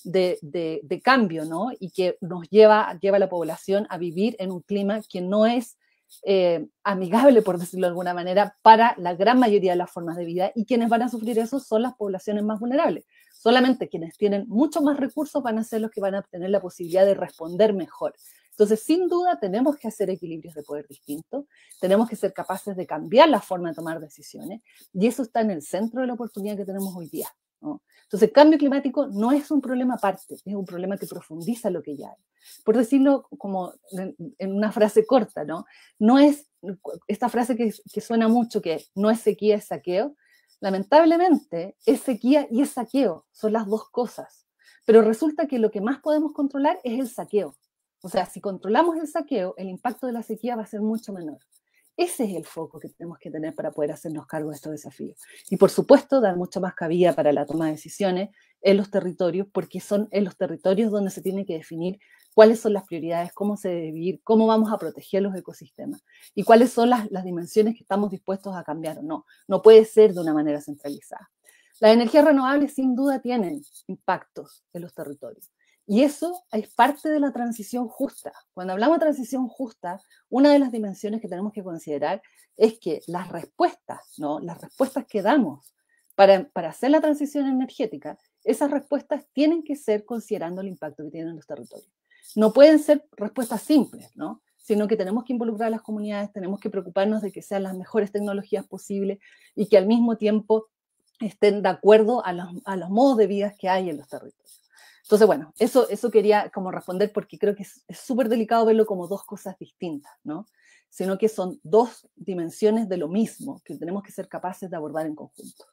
de cambio, ¿no? Y que nos lleva a la población a vivir en un clima que no es amigable, por decirlo de alguna manera, para la gran mayoría de las formas de vida, y quienes van a sufrir eso son las poblaciones más vulnerables. Solamente quienes tienen mucho más recursos van a ser los que van a tener la posibilidad de responder mejor. Entonces, sin duda, tenemos que hacer equilibrios de poder distintos, tenemos que ser capaces de cambiar la forma de tomar decisiones, y eso está en el centro de la oportunidad que tenemos hoy día, ¿no? Entonces, el cambio climático no es un problema aparte, es un problema que profundiza lo que ya hay. Por decirlo como en una frase corta, ¿no? No es esta frase que suena mucho, que no es sequía, es saqueo. Lamentablemente, es sequía y es saqueo, son las dos cosas. Pero resulta que lo que más podemos controlar es el saqueo. O sea, si controlamos el saqueo, el impacto de la sequía va a ser mucho menor. Ese es el foco que tenemos que tener para poder hacernos cargo de estos desafíos. Y por supuesto, dar mucho más cabida para la toma de decisiones en los territorios, porque son en los territorios donde se tiene que definir cuáles son las prioridades, cómo se debe vivir, cómo vamos a proteger los ecosistemas y cuáles son las dimensiones que estamos dispuestos a cambiar o no. No puede ser de una manera centralizada. Las energías renovables sin duda tienen impactos en los territorios. Y eso es parte de la transición justa. Cuando hablamos de transición justa, una de las dimensiones que tenemos que considerar es que las respuestas, ¿no? Las respuestas que damos para hacer la transición energética, esas respuestas tienen que ser considerando el impacto que tienen los territorios. No pueden ser respuestas simples, ¿no? Sino que tenemos que involucrar a las comunidades, tenemos que preocuparnos de que sean las mejores tecnologías posibles y que al mismo tiempo estén de acuerdo a los modos de vida que hay en los territorios. Entonces, bueno, eso quería como responder, porque creo que es súper delicado verlo como dos cosas distintas, ¿no? Sino que son dos dimensiones de lo mismo que tenemos que ser capaces de abordar en conjunto.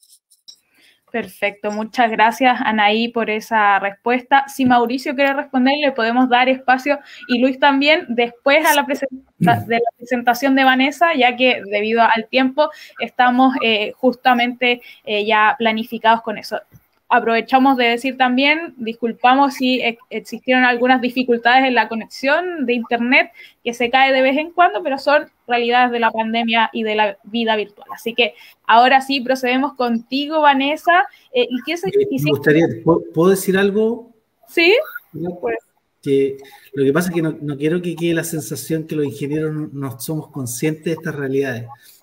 Perfecto, muchas gracias Anaí por esa respuesta. Si Mauricio quiere responder, le podemos dar espacio, y Luis también, después de la presentación de Vanessa, ya que debido al tiempo estamos justamente ya planificados con eso. Aprovechamos de decir también, disculpamos si existieron algunas dificultades en la conexión de internet, que se cae de vez en cuando, pero son realidades de la pandemia y de la vida virtual. Así que ahora sí procedemos contigo, Vanessa. Me gustaría, ¿puedo decir algo? Sí. Pues. Que lo que pasa es que no quiero que quede la sensación que los ingenieros no somos conscientes de estas realidades.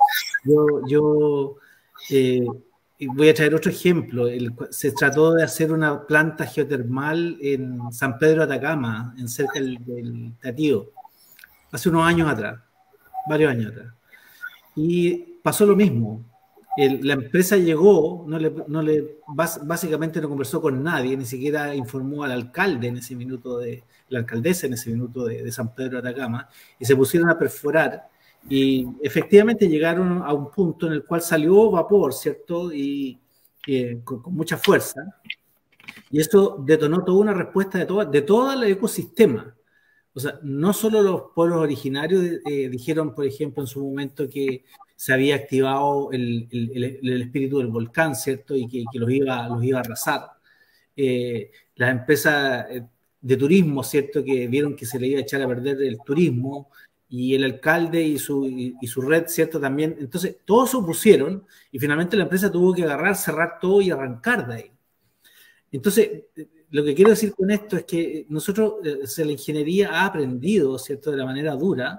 Y voy a traer otro ejemplo. Se trató de hacer una planta geotermal en San Pedro de Atacama, cerca del Tatío, hace unos años atrás, varios años atrás. Y pasó lo mismo. La empresa llegó, básicamente no conversó con nadie, ni siquiera informó al alcalde en ese minuto, la alcaldesa en ese minuto de San Pedro de Atacama, y se pusieron a perforar. Y efectivamente llegaron a un punto en el cual salió vapor, ¿cierto? Y con mucha fuerza. Y esto detonó toda una respuesta de todo el ecosistema. O sea, no solo los pueblos originarios dijeron, por ejemplo, en su momento que se había activado el espíritu del volcán, ¿cierto? Y que los iba a arrasar. Las empresas de turismo, ¿cierto? Que vieron que se le iba a echar a perder el turismo, y el alcalde y su red, ¿cierto? También. Entonces, todos se opusieron y finalmente la empresa tuvo que agarrar, cerrar todo y arrancar de ahí. Entonces, lo que quiero decir con esto es que nosotros, la ingeniería ha aprendido, ¿cierto? De la manera dura,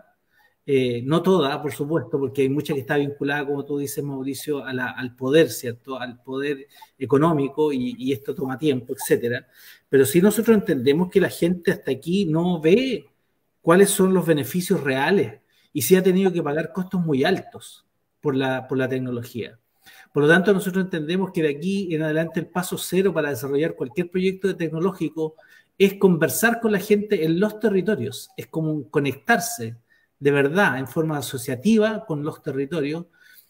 no toda, por supuesto, porque hay mucha que está vinculada, como tú dices, Mauricio, al poder, ¿cierto? Al poder económico, y esto toma tiempo, etcétera. Pero sí nosotros entendemos que la gente hasta aquí no ve cuáles son los beneficios reales y sí ha tenido que pagar costos muy altos por la tecnología. Por lo tanto, nosotros entendemos que de aquí en adelante el paso cero para desarrollar cualquier proyecto tecnológico es conversar con la gente en los territorios, es como conectarse de verdad en forma asociativa con los territorios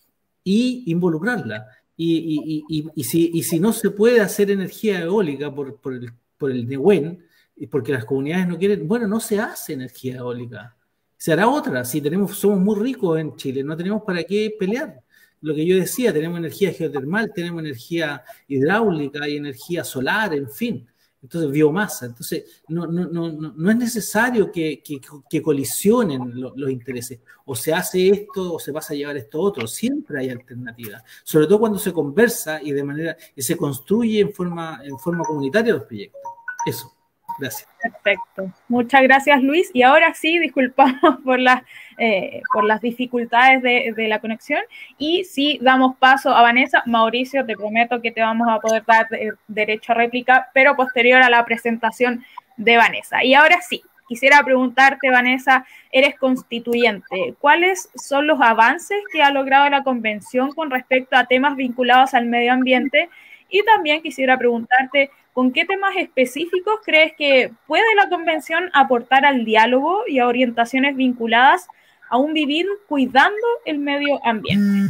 y involucrarla. Y si no se puede hacer energía eólica por el Nehuen, porque las comunidades no quieren, bueno, no se hace energía eólica. Se hará otra. Si somos muy ricos en Chile, no tenemos para qué pelear. Lo que yo decía, tenemos energía geotermal, tenemos energía hidráulica y energía solar, en fin. Entonces, biomasa. Entonces, no es necesario que colisionen los intereses. O se hace esto o se pasa a llevar esto otro. Siempre hay alternativas. Sobre todo cuando se conversa y se construye en forma comunitaria los proyectos. Eso. Gracias. Perfecto. Muchas gracias, Luis. Y ahora sí, disculpamos por las dificultades de la conexión. Y sí, damos paso a Vanessa. Mauricio, te prometo que te vamos a poder dar derecho a réplica, pero posterior a la presentación de Vanessa. Y ahora sí, quisiera preguntarte, Vanessa, eres constituyente. ¿Cuáles son los avances que ha logrado la convención con respecto a temas vinculados al medio ambiente? Y también quisiera preguntarte, ¿con qué temas específicos crees que puede la convención aportar al diálogo y a orientaciones vinculadas a un vivir cuidando el medio ambiente?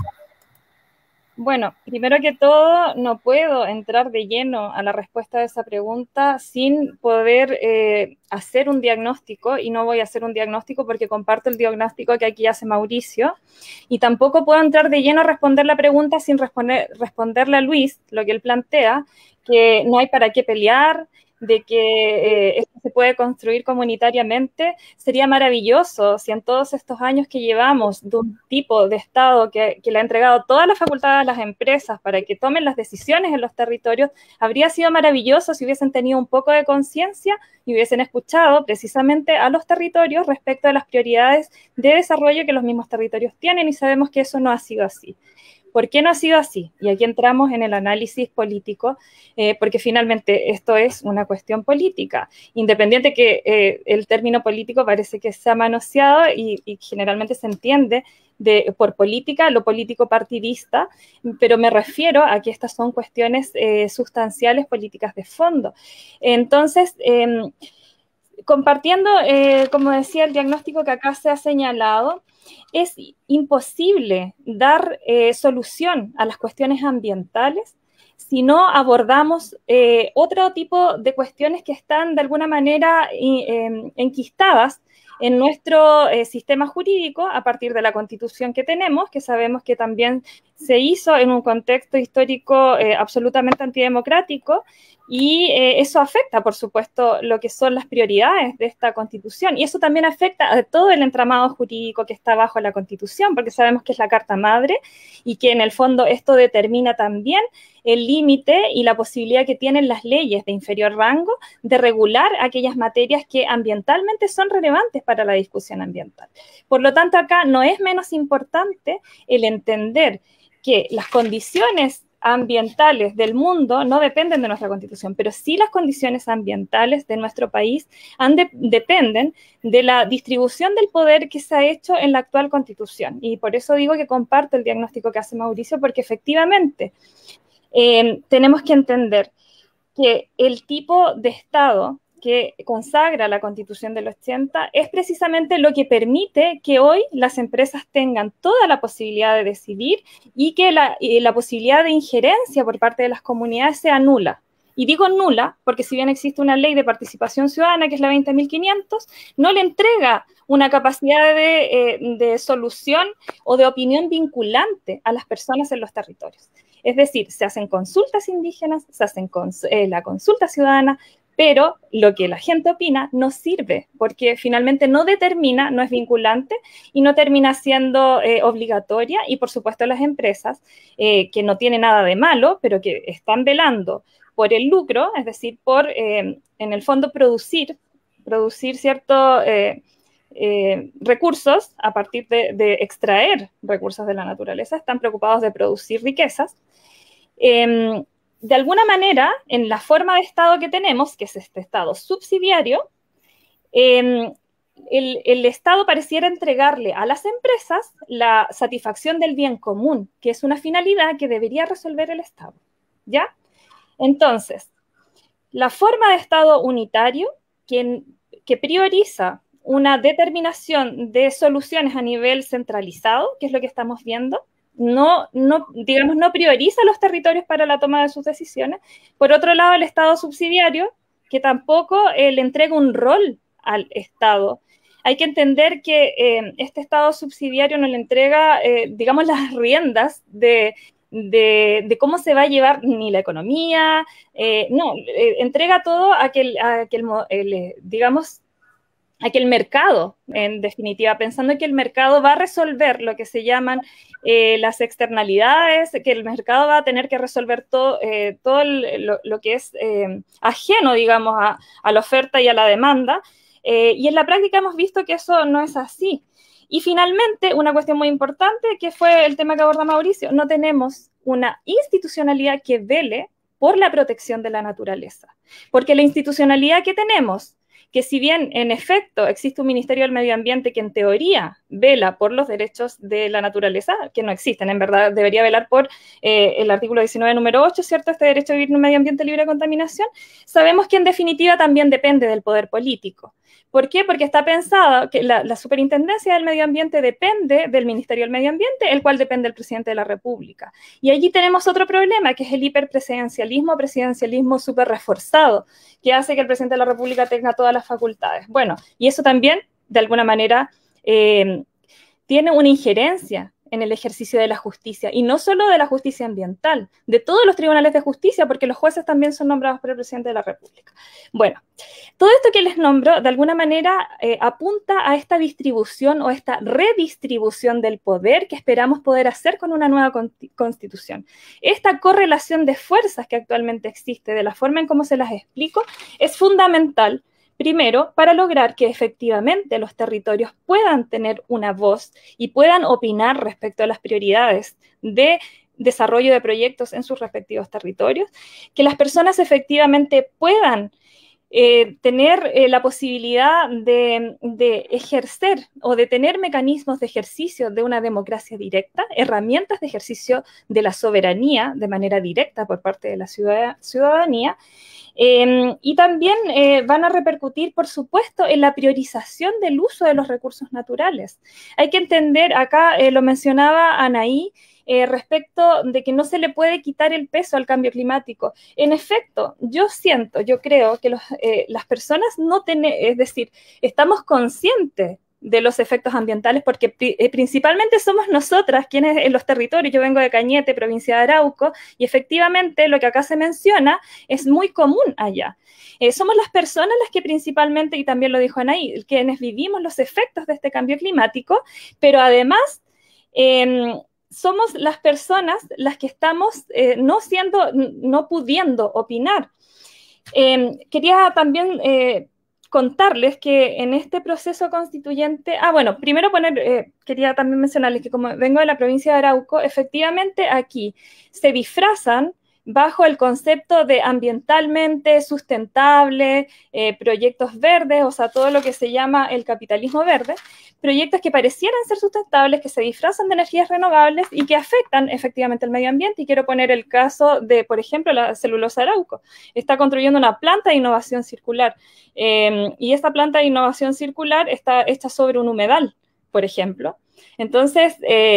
Bueno, primero que todo, no puedo entrar de lleno a la respuesta de esa pregunta sin poder hacer un diagnóstico, y no voy a hacer un diagnóstico porque comparto el diagnóstico que aquí hace Mauricio, y tampoco puedo entrar de lleno a responder la pregunta sin responderle a Luis lo que él plantea, que no hay para qué pelear, de que esto se puede construir comunitariamente. Sería maravilloso si en todos estos años que llevamos de un tipo de Estado que le ha entregado todas las facultades a las empresas para que tomen las decisiones en los territorios, habría sido maravilloso si hubiesen tenido un poco de conciencia y hubiesen escuchado precisamente a los territorios respecto a las prioridades de desarrollo que los mismos territorios tienen, y sabemos que eso no ha sido así. ¿Por qué no ha sido así? Y aquí entramos en el análisis político, porque finalmente esto es una cuestión política, independiente que el término político parece que se ha manoseado y generalmente se entiende por política, lo político partidista, pero me refiero a que estas son cuestiones sustanciales, políticas de fondo. Entonces, compartiendo, como decía, el diagnóstico que acá se ha señalado, es imposible dar solución a las cuestiones ambientales si no abordamos otro tipo de cuestiones que están de alguna manera enquistadas en nuestro sistema jurídico a partir de la Constitución que tenemos, que sabemos que también se hizo en un contexto histórico absolutamente antidemocrático, y eso afecta, por supuesto, lo que son las prioridades de esta Constitución, y eso también afecta a todo el entramado jurídico que está bajo la Constitución, porque sabemos que es la Carta Madre y que en el fondo esto determina también el límite y la posibilidad que tienen las leyes de inferior rango de regular aquellas materias que ambientalmente son relevantes para la discusión ambiental. Por lo tanto, acá no es menos importante el entender que las condiciones ambientales del mundo no dependen de nuestra Constitución, pero sí las condiciones ambientales de nuestro país dependen de la distribución del poder que se ha hecho en la actual Constitución. Y por eso digo que comparto el diagnóstico que hace Mauricio, porque efectivamente tenemos que entender que el tipo de Estado que consagra la Constitución del 80 es precisamente lo que permite que hoy las empresas tengan toda la posibilidad de decidir y que la posibilidad de injerencia por parte de las comunidades sea nula. Y digo nula porque si bien existe una ley de participación ciudadana, que es la 20.500, no le entrega una capacidad de solución o de opinión vinculante a las personas en los territorios. Es decir, se hacen consultas indígenas, se hacen la consulta ciudadana, Pero lo que la gente opina no sirve, porque finalmente no determina, no es vinculante y no termina siendo obligatoria. Y por supuesto las empresas, que no tienen nada de malo, pero que están velando por el lucro, es decir, por, en el fondo, producir ciertos recursos a partir de extraer recursos de la naturaleza, están preocupados de producir riquezas. De alguna manera, en la forma de Estado que tenemos, que es este Estado subsidiario, el Estado pareciera entregarle a las empresas la satisfacción del bien común, que es una finalidad que debería resolver el Estado, ¿ya? Entonces, la forma de Estado unitario, que prioriza una determinación de soluciones a nivel centralizado, que es lo que estamos viendo, no prioriza los territorios para la toma de sus decisiones. Por otro lado, el Estado subsidiario, que tampoco le entrega un rol al Estado. Hay que entender que este Estado subsidiario no le entrega, las riendas de cómo se va a llevar ni la economía, entrega todo a que el mercado, en definitiva, pensando que el mercado va a resolver lo que se llaman las externalidades, que el mercado va a tener que resolver todo lo que es ajeno, digamos, a la oferta y a la demanda, y en la práctica hemos visto que eso no es así. Y finalmente, una cuestión muy importante, que fue el tema que aborda Mauricio, no tenemos una institucionalidad que vele por la protección de la naturaleza, porque la institucionalidad que tenemos, que si bien en efecto existe un Ministerio del Medio Ambiente que en teoría vela por los derechos de la naturaleza, que no existen, en verdad debería velar por el artículo 19, número 8, ¿cierto? Este derecho a vivir en un medio ambiente libre de contaminación, sabemos que en definitiva también depende del poder político. ¿Por qué? Porque está pensado que la superintendencia del medio ambiente depende del Ministerio del Medio Ambiente, el cual depende del presidente de la República. Y allí tenemos otro problema, que es el presidencialismo súper reforzado, que hace que el presidente de la República tenga todas las facultades. Bueno, y eso también, de alguna manera, tiene una injerencia en el ejercicio de la justicia, y no solo de la justicia ambiental, de todos los tribunales de justicia, porque los jueces también son nombrados por el presidente de la República. Bueno, todo esto que les nombro, de alguna manera, apunta a esta distribución o esta redistribución del poder que esperamos poder hacer con una nueva constitución. Esta correlación de fuerzas que actualmente existe, de la forma en cómo se las explico, es fundamental. Primero, para lograr que efectivamente los territorios puedan tener una voz y puedan opinar respecto a las prioridades de desarrollo de proyectos en sus respectivos territorios, que las personas efectivamente puedan tener la posibilidad de ejercer o de tener mecanismos de ejercicio de una democracia directa, herramientas de ejercicio de la soberanía de manera directa por parte de la ciudadanía, y también van a repercutir, por supuesto, en la priorización del uso de los recursos naturales. Hay que entender, acá lo mencionaba Anaí, respecto de que no se le puede quitar el peso al cambio climático. En efecto, yo creo que las personas es decir, estamos conscientes de los efectos ambientales, porque principalmente somos nosotras quienes en los territorios, yo vengo de Cañete, provincia de Arauco, y efectivamente lo que acá se menciona es muy común allá. Somos las personas las que principalmente, y también lo dijo Anaí, quienes vivimos los efectos de este cambio climático, pero además somos las personas las que estamos no pudiendo opinar. Quería también contarles que en este proceso constituyente, primero quería también mencionarles que como vengo de la provincia de Arauco, efectivamente aquí se disfrazan bajo el concepto de ambientalmente sustentable, proyectos verdes, o sea, todo lo que se llama el capitalismo verde, proyectos que parecieran ser sustentables, que se disfrazan de energías renovables y que afectan efectivamente al medio ambiente. Y quiero poner el caso de, por ejemplo, la celulosa Arauco. Está construyendo una planta de innovación circular, y esta planta de innovación circular está hecha sobre un humedal, por ejemplo. Entonces,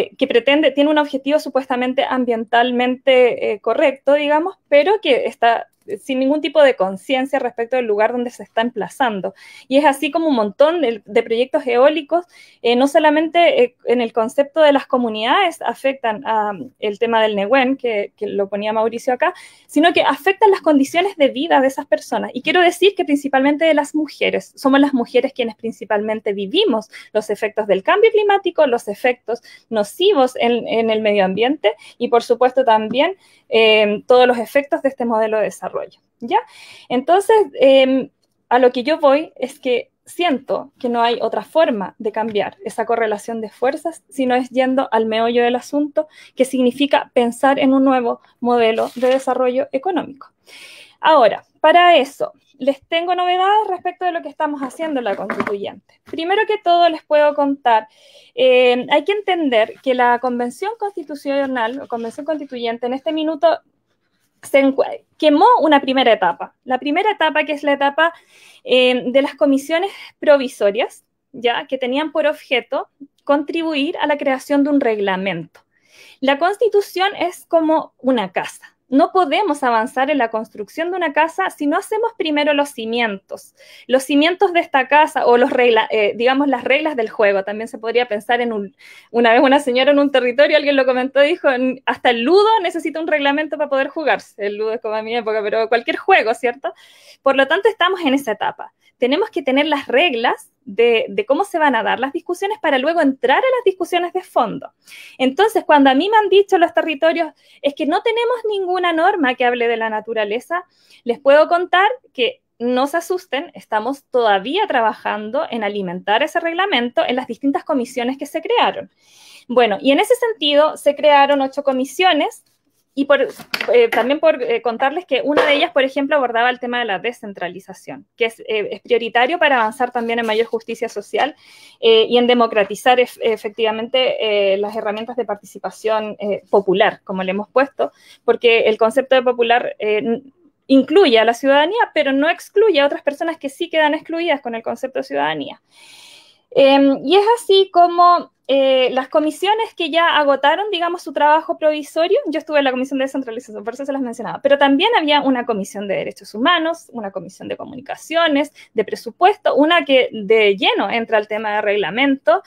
tiene un objetivo supuestamente ambientalmente correcto, digamos, pero que está sin ningún tipo de conciencia respecto del lugar donde se está emplazando. Y es así como un montón de proyectos eólicos, no solamente en el concepto de las comunidades afectan el tema del Nehuen, que lo ponía Mauricio acá, sino que afectan las condiciones de vida de esas personas. Y quiero decir que principalmente de las mujeres. Somos las mujeres quienes principalmente vivimos los efectos del cambio climático, los efectos nocivos en el medio ambiente y, por supuesto, también todos los efectos de este modelo de desarrollo, ¿ya? Entonces, a lo que yo voy es que siento que no hay otra forma de cambiar esa correlación de fuerzas, sino es yendo al meollo del asunto, que significa pensar en un nuevo modelo de desarrollo económico. Ahora, para eso, les tengo novedades respecto de lo que estamos haciendo en la Constituyente. Primero que todo, les puedo contar, hay que entender que la Convención Constitucional o Convención Constituyente en este minuto quemó una primera etapa. La primera etapa, que es la etapa de las comisiones provisorias, ya que tenían por objeto contribuir a la creación de un reglamento. La Constitución es como una casa. No podemos avanzar en la construcción de una casa si no hacemos primero los cimientos. Los cimientos de esta casa o digamos las reglas del juego. También se podría pensar en una vez una señora en un territorio, alguien lo comentó, dijo, hasta el ludo necesita un reglamento para poder jugarse. El ludo es como a mi época, pero cualquier juego, ¿cierto? Por lo tanto, estamos en esa etapa. Tenemos que tener las reglas de cómo se van a dar las discusiones para luego entrar a las discusiones de fondo. Entonces, cuando a mí me han dicho los territorios, es que no tenemos ninguna norma que hable de la naturaleza, les puedo contar que no se asusten, estamos todavía trabajando en alimentar ese reglamento en las distintas comisiones que se crearon. Bueno, y en ese sentido se crearon 8 comisiones. Y también por contarles que una de ellas, por ejemplo, abordaba el tema de la descentralización, que es prioritario para avanzar también en mayor justicia social y en democratizar efectivamente las herramientas de participación popular, como le hemos puesto, porque el concepto de popular incluye a la ciudadanía, pero no excluye a otras personas que sí quedan excluidas con el concepto de ciudadanía. Y es así como las comisiones que ya agotaron, digamos, su trabajo provisorio, yo estuve en la comisión de descentralización, por eso se las mencionaba, pero también había una comisión de derechos humanos, una comisión de comunicaciones, de presupuesto, una que de lleno entra al tema de reglamento,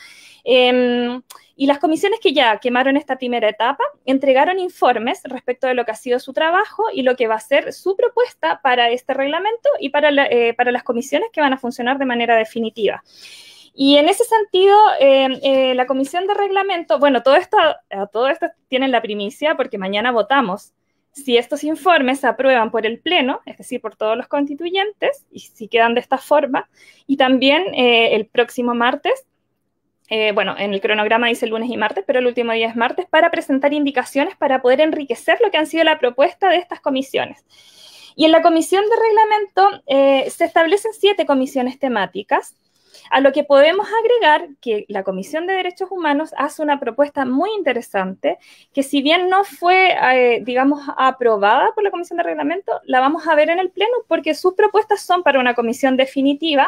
y las comisiones que ya quemaron esta primera etapa entregaron informes respecto de lo que ha sido su trabajo y lo que va a ser su propuesta para este reglamento y para las comisiones que van a funcionar de manera definitiva. Y en ese sentido, la comisión de reglamento, bueno, todo esto tienen la primicia porque mañana votamos si estos informes se aprueban por el Pleno, es decir, por todos los constituyentes, y si quedan de esta forma, y también el próximo martes, bueno, en el cronograma dice lunes y martes, pero el último día es martes, para presentar indicaciones para poder enriquecer lo que han sido la propuesta de estas comisiones. Y en la comisión de reglamento se establecen 7 comisiones temáticas, a lo que podemos agregar que la Comisión de Derechos Humanos hace una propuesta muy interesante, que si bien no fue, digamos, aprobada por la Comisión de Reglamento, la vamos a ver en el Pleno porque sus propuestas son para una comisión definitiva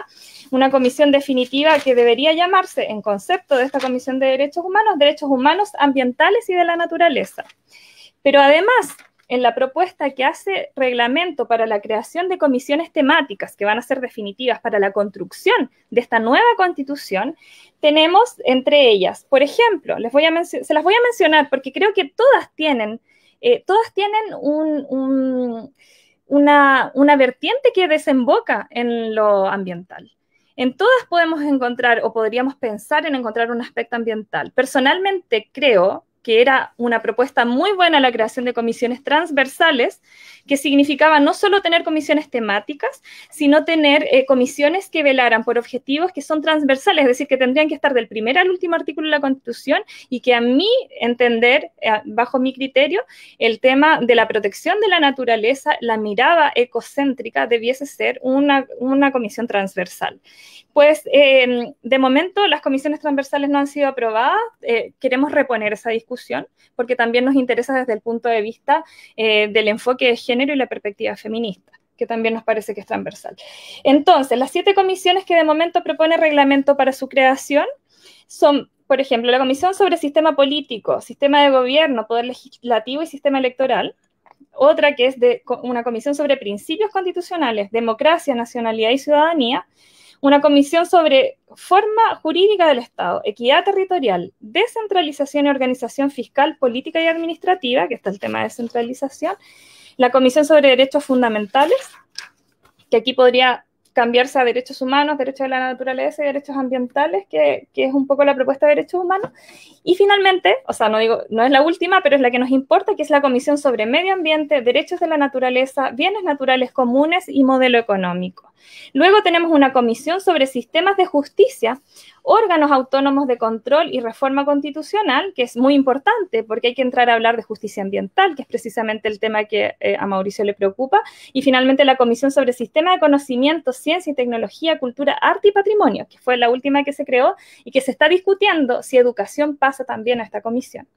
que debería llamarse, en concepto de esta Comisión de Derechos Humanos ambientales y de la naturaleza. Pero además, en la propuesta que hace reglamento para la creación de comisiones temáticas que van a ser definitivas para la construcción de esta nueva Constitución, tenemos entre ellas, por ejemplo, se las voy a mencionar porque creo que todas tienen una vertiente que desemboca en lo ambiental. En todas podemos encontrar o podríamos pensar en encontrar un aspecto ambiental. Personalmente creo que era una propuesta muy buena la creación de comisiones transversales, que significaba no solo tener comisiones temáticas, sino tener comisiones que velaran por objetivos que son transversales, es decir, que tendrían que estar del primer al último artículo de la Constitución y que a mi entender, bajo mi criterio, el tema de la protección de la naturaleza, la mirada ecocéntrica, debiese ser una comisión transversal. Pues de momento las comisiones transversales no han sido aprobadas, queremos reponer esa discusión porque también nos interesa desde el punto de vista del enfoque de género y la perspectiva feminista, que también nos parece que es transversal. Entonces, las 7 comisiones que de momento propone reglamento para su creación son, por ejemplo, la Comisión sobre Sistema Político, Sistema de Gobierno, Poder Legislativo y Sistema Electoral, otra que es de una comisión sobre principios constitucionales, democracia, nacionalidad y ciudadanía, una comisión sobre forma jurídica del Estado, equidad territorial, descentralización y organización fiscal, política y administrativa, que está el tema de descentralización, la comisión sobre derechos fundamentales, que aquí podría cambiarse a derechos humanos, derechos de la naturaleza y derechos ambientales, que es un poco la propuesta de derechos humanos. Y finalmente, o sea, no es la última, pero es la que nos importa, que es la Comisión sobre Medio Ambiente, Derechos de la Naturaleza, Bienes Naturales Comunes y Modelo Económico. Luego tenemos una comisión sobre sistemas de justicia, órganos autónomos de control y reforma constitucional, que es muy importante porque hay que entrar a hablar de justicia ambiental, que es precisamente el tema que a Mauricio le preocupa. Y finalmente la comisión sobre sistema de conocimiento, ciencia y tecnología, cultura, arte y patrimonio, que fue la última que se creó y que se está discutiendo si educación pasa también a esta comisión.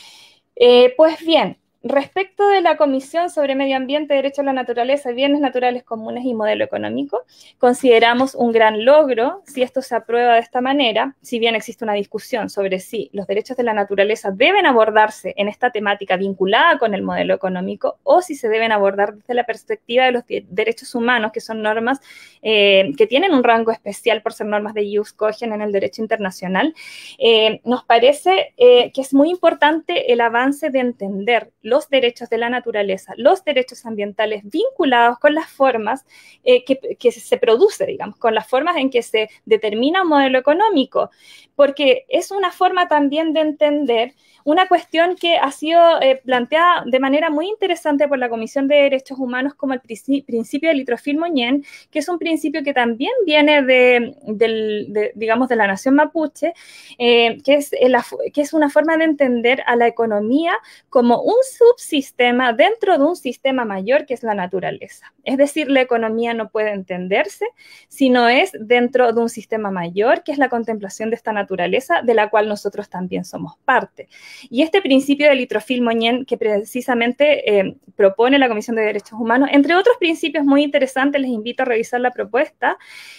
Pues bien, respecto de la Comisión sobre Medio Ambiente, Derechos a la Naturaleza, Bienes Naturales Comunes y Modelo Económico, consideramos un gran logro si esto se aprueba de esta manera, si bien existe una discusión sobre si los derechos de la naturaleza deben abordarse en esta temática vinculada con el modelo económico o si se deben abordar desde la perspectiva de los derechos humanos, que son normas que tienen un rango especial por ser normas de ius cogen en el derecho internacional. Nos parece que es muy importante el avance de entender los derechos de la naturaleza, los derechos ambientales vinculados con las formas que se produce, digamos, con las formas en que se determina un modelo económico, porque es una forma también de entender una cuestión que ha sido planteada de manera muy interesante por la Comisión de Derechos Humanos como el principio de Litrofil-Moñén, que es un principio que también viene digamos, de la nación mapuche, que es una forma de entender a la economía como un subsistema dentro de un sistema mayor que es la naturaleza. Es decir, la economía no puede entenderse si no es dentro de un sistema mayor, que es la contemplación de esta naturaleza, de la cual nosotros también somos parte. Y este principio de Litrofil-Moñén, que precisamente propone la Comisión de Derechos Humanos, entre otros principios muy interesantes, les invito a revisar la propuesta,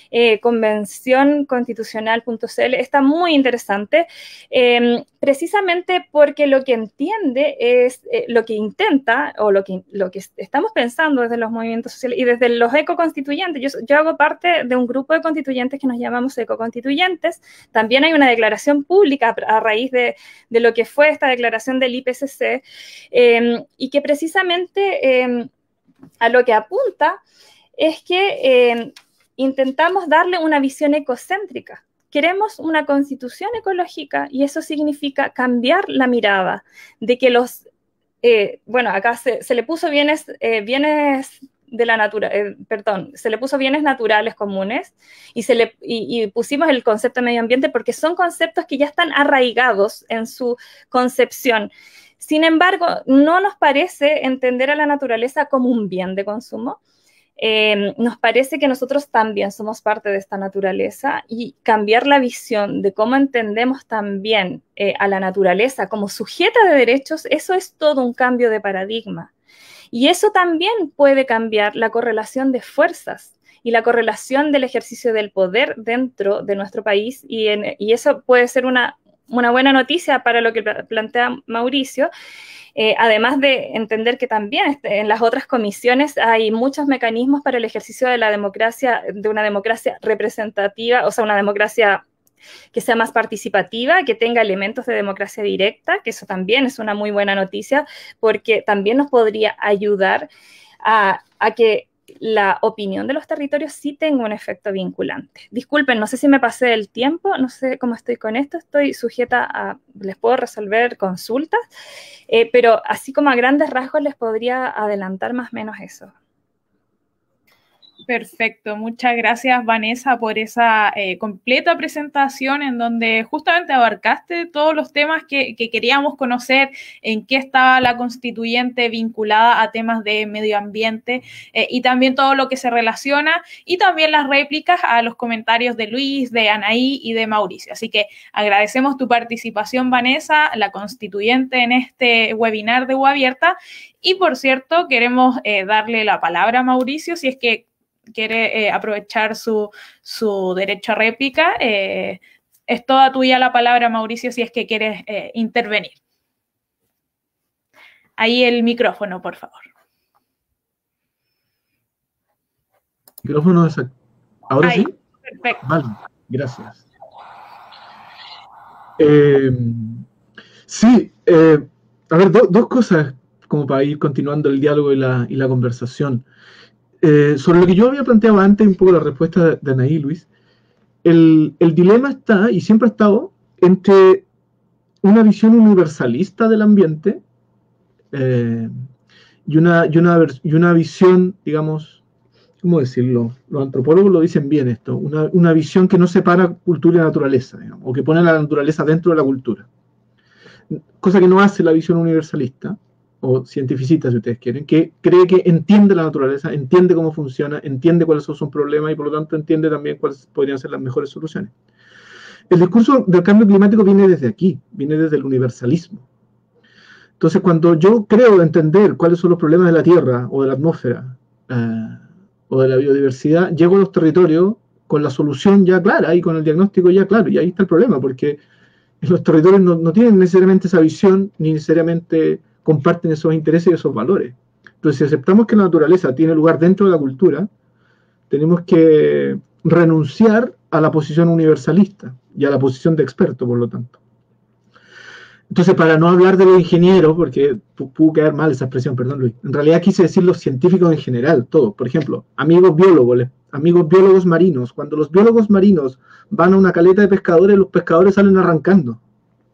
convencionconstitucional.cl, está muy interesante, precisamente porque lo que entiende es, lo que intenta, o lo que estamos pensando desde los movimientos sociales y desde los ecoconstituyentes. Yo hago parte de un grupo de constituyentes que nos llamamos ecoconstituyentes. También hay una declaración pública a raíz de lo que fue esta declaración del IPCC, y que precisamente a lo que apunta es que intentamos darle una visión ecocéntrica. Queremos una constitución ecológica y eso significa cambiar la mirada de que los, bueno, acá se le puso bienes de la se le puso bienes naturales comunes y pusimos el concepto de medio ambiente porque son conceptos que ya están arraigados en su concepción. Sin embargo, no nos parece entender a la naturaleza como un bien de consumo. Nos parece que nosotros también somos parte de esta naturaleza y cambiar la visión de cómo entendemos también a la naturaleza como sujeta de derechos, eso es todo un cambio de paradigma. Y eso también puede cambiar la correlación de fuerzas y la correlación del ejercicio del poder dentro de nuestro país y eso puede ser una buena noticia para lo que plantea Mauricio. Además de entender que también en las otras comisiones hay muchos mecanismos para el ejercicio de la democracia, de una democracia representativa, o sea, una democracia que sea más participativa, que tenga elementos de democracia directa, que eso también es una muy buena noticia, porque también nos podría ayudar a que la opinión de los territorios sí tenga un efecto vinculante. Disculpen, no sé si me pasé del tiempo, no sé cómo estoy con esto, estoy sujeta a, les puedo resolver consultas, pero así como a grandes rasgos les podría adelantar más o menos eso. Perfecto, muchas gracias Vanessa por esa completa presentación en donde justamente abarcaste todos los temas que queríamos conocer, en qué estaba la constituyente vinculada a temas de medio ambiente y también todo lo que se relaciona y también las réplicas a los comentarios de Luis, de Anaí y de Mauricio. Así que agradecemos tu participación Vanessa, la constituyente en este webinar de UAbierta y por cierto queremos darle la palabra a Mauricio si es que quiere aprovechar su derecho a réplica. Es toda tuya la palabra, Mauricio, si es que quieres intervenir. Ahí el micrófono, por favor. Micrófono desactivado. ¿Ahora Ahí, sí? perfecto. Vale, gracias. Sí, a ver, dos cosas como para ir continuando el diálogo y la conversación. Sobre lo que yo había planteado antes, un poco la respuesta de Anaí, Luis, el dilema está, y siempre ha estado, entre una visión universalista del ambiente y una visión, digamos, ¿cómo decirlo? Los antropólogos lo dicen bien esto, una visión que no separa cultura y naturaleza, digamos, o que pone a la naturaleza dentro de la cultura. Cosa que no hace la visión universalista, o cientificista si ustedes quieren, que cree que entiende la naturaleza, entiende cómo funciona, entiende cuáles son sus problemas y por lo tanto entiende también cuáles podrían ser las mejores soluciones. El discurso del cambio climático viene desde aquí, viene desde el universalismo. Entonces, cuando yo creo entender cuáles son los problemas de la Tierra o de la atmósfera o de la biodiversidad, llego a los territorios con la solución ya clara y con el diagnóstico ya claro, y ahí está el problema, porque los territorios no tienen necesariamente esa visión, ni necesariamente comparten esos intereses y esos valores. Entonces, si aceptamos que la naturaleza tiene lugar dentro de la cultura, tenemos que renunciar a la posición universalista y a la posición de experto, por lo tanto. Entonces, para no hablar de los ingenieros, porque pudo quedar mal esa expresión, perdón Luis, en realidad quise decir los científicos en general, todos. Por ejemplo, amigos biólogos marinos. Cuando los biólogos marinos van a una caleta de pescadores, los pescadores salen arrancando.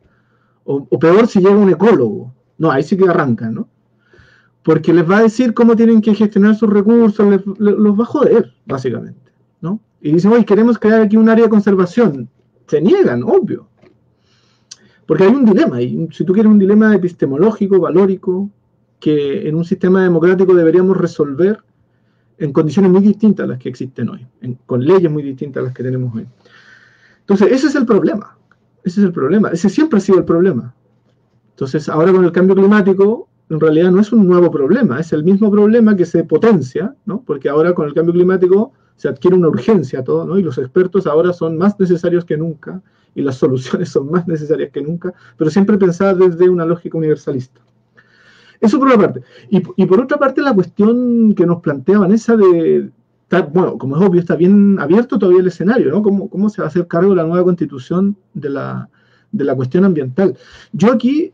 O peor si llega un ecólogo. No, ahí sí que arrancan, ¿no? Porque les va a decir cómo tienen que gestionar sus recursos, los va a joder, básicamente, ¿no? Y dicen, oye, queremos crear aquí un área de conservación. Se niegan, obvio. Porque hay un dilema, y si tú quieres un dilema epistemológico, valórico, que en un sistema democrático deberíamos resolver en condiciones muy distintas a las que existen hoy, con leyes muy distintas a las que tenemos hoy. Entonces, ese es el problema. Ese es el problema. Ese siempre ha sido el problema. Entonces, ahora con el cambio climático, en realidad no es un nuevo problema, es el mismo problema que se potencia, ¿no? Porque ahora con el cambio climático se adquiere una urgencia a todo, ¿no? Y los expertos ahora son más necesarios que nunca, y las soluciones son más necesarias que nunca, pero siempre pensadas desde una lógica universalista. Eso por una parte. Y por otra parte, la cuestión que nos plantea Vanessa de... Bueno, como es obvio, está bien abierto todavía el escenario, ¿no? ¿Cómo se va a hacer cargo la nueva constitución de la cuestión ambiental? Yo aquí,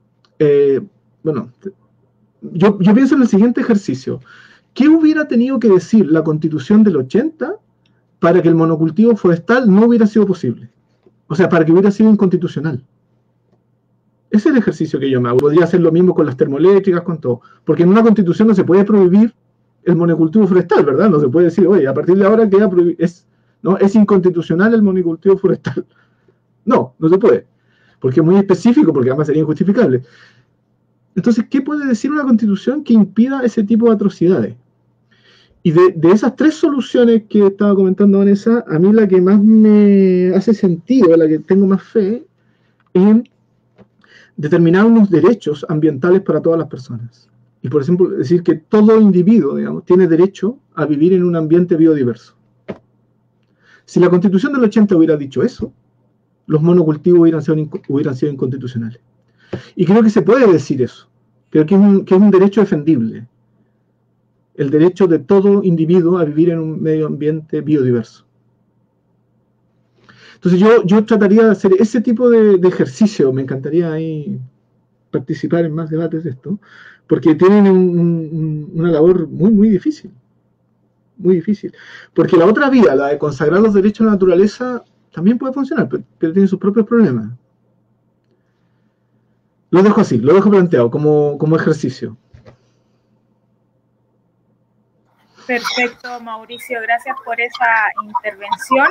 yo pienso en el siguiente ejercicio. ¿Qué hubiera tenido que decir la constitución del 80 para que el monocultivo forestal no hubiera sido posible? O sea, para que hubiera sido inconstitucional. Ese es el ejercicio que yo me hago. Podría hacer lo mismo con las termoeléctricas, con todo. Porque en una constitución no se puede prohibir el monocultivo forestal, ¿verdad? No se puede decir, oye, a partir de ahora queda prohibido, es inconstitucional el monocultivo forestal. No se puede. Porque es muy específico, porque además sería injustificable. Entonces, ¿qué puede decir una constitución que impida ese tipo de atrocidades? Y de esas tres soluciones que estaba comentando Vanessa, a mí la que más me hace sentido, la que tengo más fe, es en determinar unos derechos ambientales para todas las personas. Y por ejemplo, decir que todo individuo, digamos, tiene derecho a vivir en un ambiente biodiverso. Si la Constitución del 80 hubiera dicho eso, los monocultivos hubieran sido inconstitucionales. Y creo que se puede decir eso. Creo que es un derecho defendible. El derecho de todo individuo a vivir en un medio ambiente biodiverso. Entonces yo trataría de hacer ese tipo de ejercicio. Me encantaría ahí participar en más debates de esto, porque tienen una labor muy, muy difícil. Muy difícil. Porque la otra vía, la de consagrar los derechos a la naturaleza, también puede funcionar, pero tiene sus propios problemas. Lo dejo así, lo dejo planteado como ejercicio. Perfecto, Mauricio, gracias por esa intervención.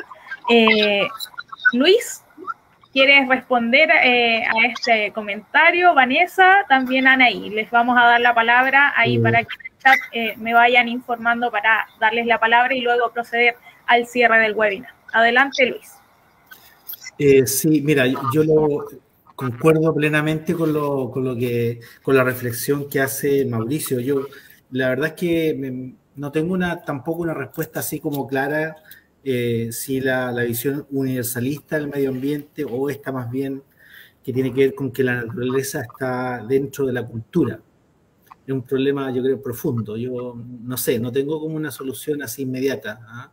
Luis, ¿quieres responder a este comentario? Vanessa, también Anaí. Les vamos a dar la palabra ahí para que en el chat me vayan informando para darles la palabra y luego proceder al cierre del webinar. Adelante, Luis. Sí, mira, yo concuerdo plenamente con la reflexión que hace Mauricio. La verdad es que no tengo tampoco una respuesta así como clara si la visión universalista del medio ambiente o esta más bien que tiene que ver con que la naturaleza está dentro de la cultura. un problema, yo creo, profundo. Yo no sé, no tengo como una solución así inmediata.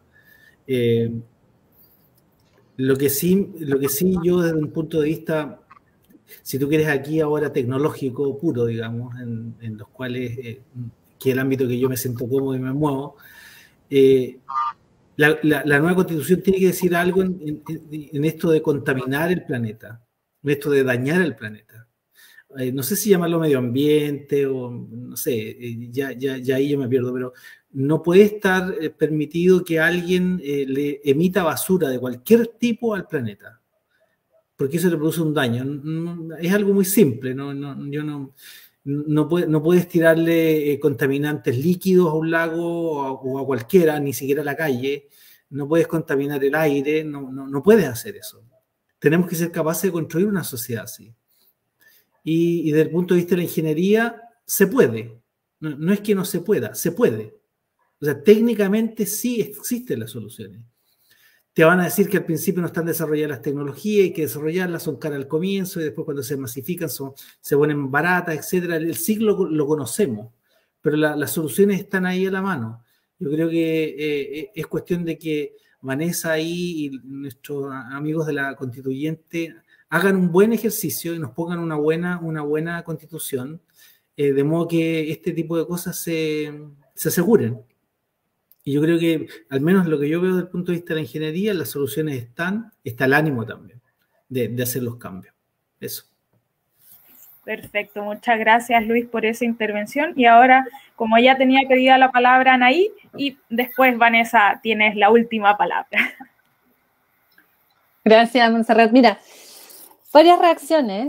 Lo que sí yo desde un punto de vista, si tú quieres aquí ahora tecnológico puro, digamos, en los cuales, que es el ámbito que yo me siento cómodo y me muevo, la nueva constitución tiene que decir algo en esto de contaminar el planeta, en esto de dañar el planeta. No sé si llamarlo medio ambiente o no sé, ya ahí yo me pierdo, pero no puede estar permitido que alguien le emita basura de cualquier tipo al planeta, porque eso le produce un daño. Es algo muy simple, no puedes tirarle contaminantes líquidos a un lago o a cualquiera, ni siquiera a la calle, no puedes contaminar el aire, no puedes hacer eso. Tenemos que ser capaces de construir una sociedad así. Y desde el punto de vista de la ingeniería, se puede. No es que no se pueda, se puede. O sea, técnicamente sí existen las soluciones. Te van a decir que al principio no están desarrolladas las tecnologías, hay que desarrollarlas, son caras al comienzo y después cuando se masifican se ponen baratas, etc. El ciclo lo conocemos, pero las soluciones están ahí a la mano. Yo creo que es cuestión de que Vanessa ahí y nuestros amigos de la constituyente hagan un buen ejercicio y nos pongan una buena constitución, de modo que este tipo de cosas se aseguren. Y yo creo que, al menos lo que yo veo desde el punto de vista de la ingeniería, las soluciones está el ánimo también de hacer los cambios. Eso. Perfecto, muchas gracias Luis por esa intervención. Y ahora, como ya tenía pedida la palabra Anaí, y después Vanessa, tienes la última palabra. Gracias, Montserrat. Mira, varias reacciones.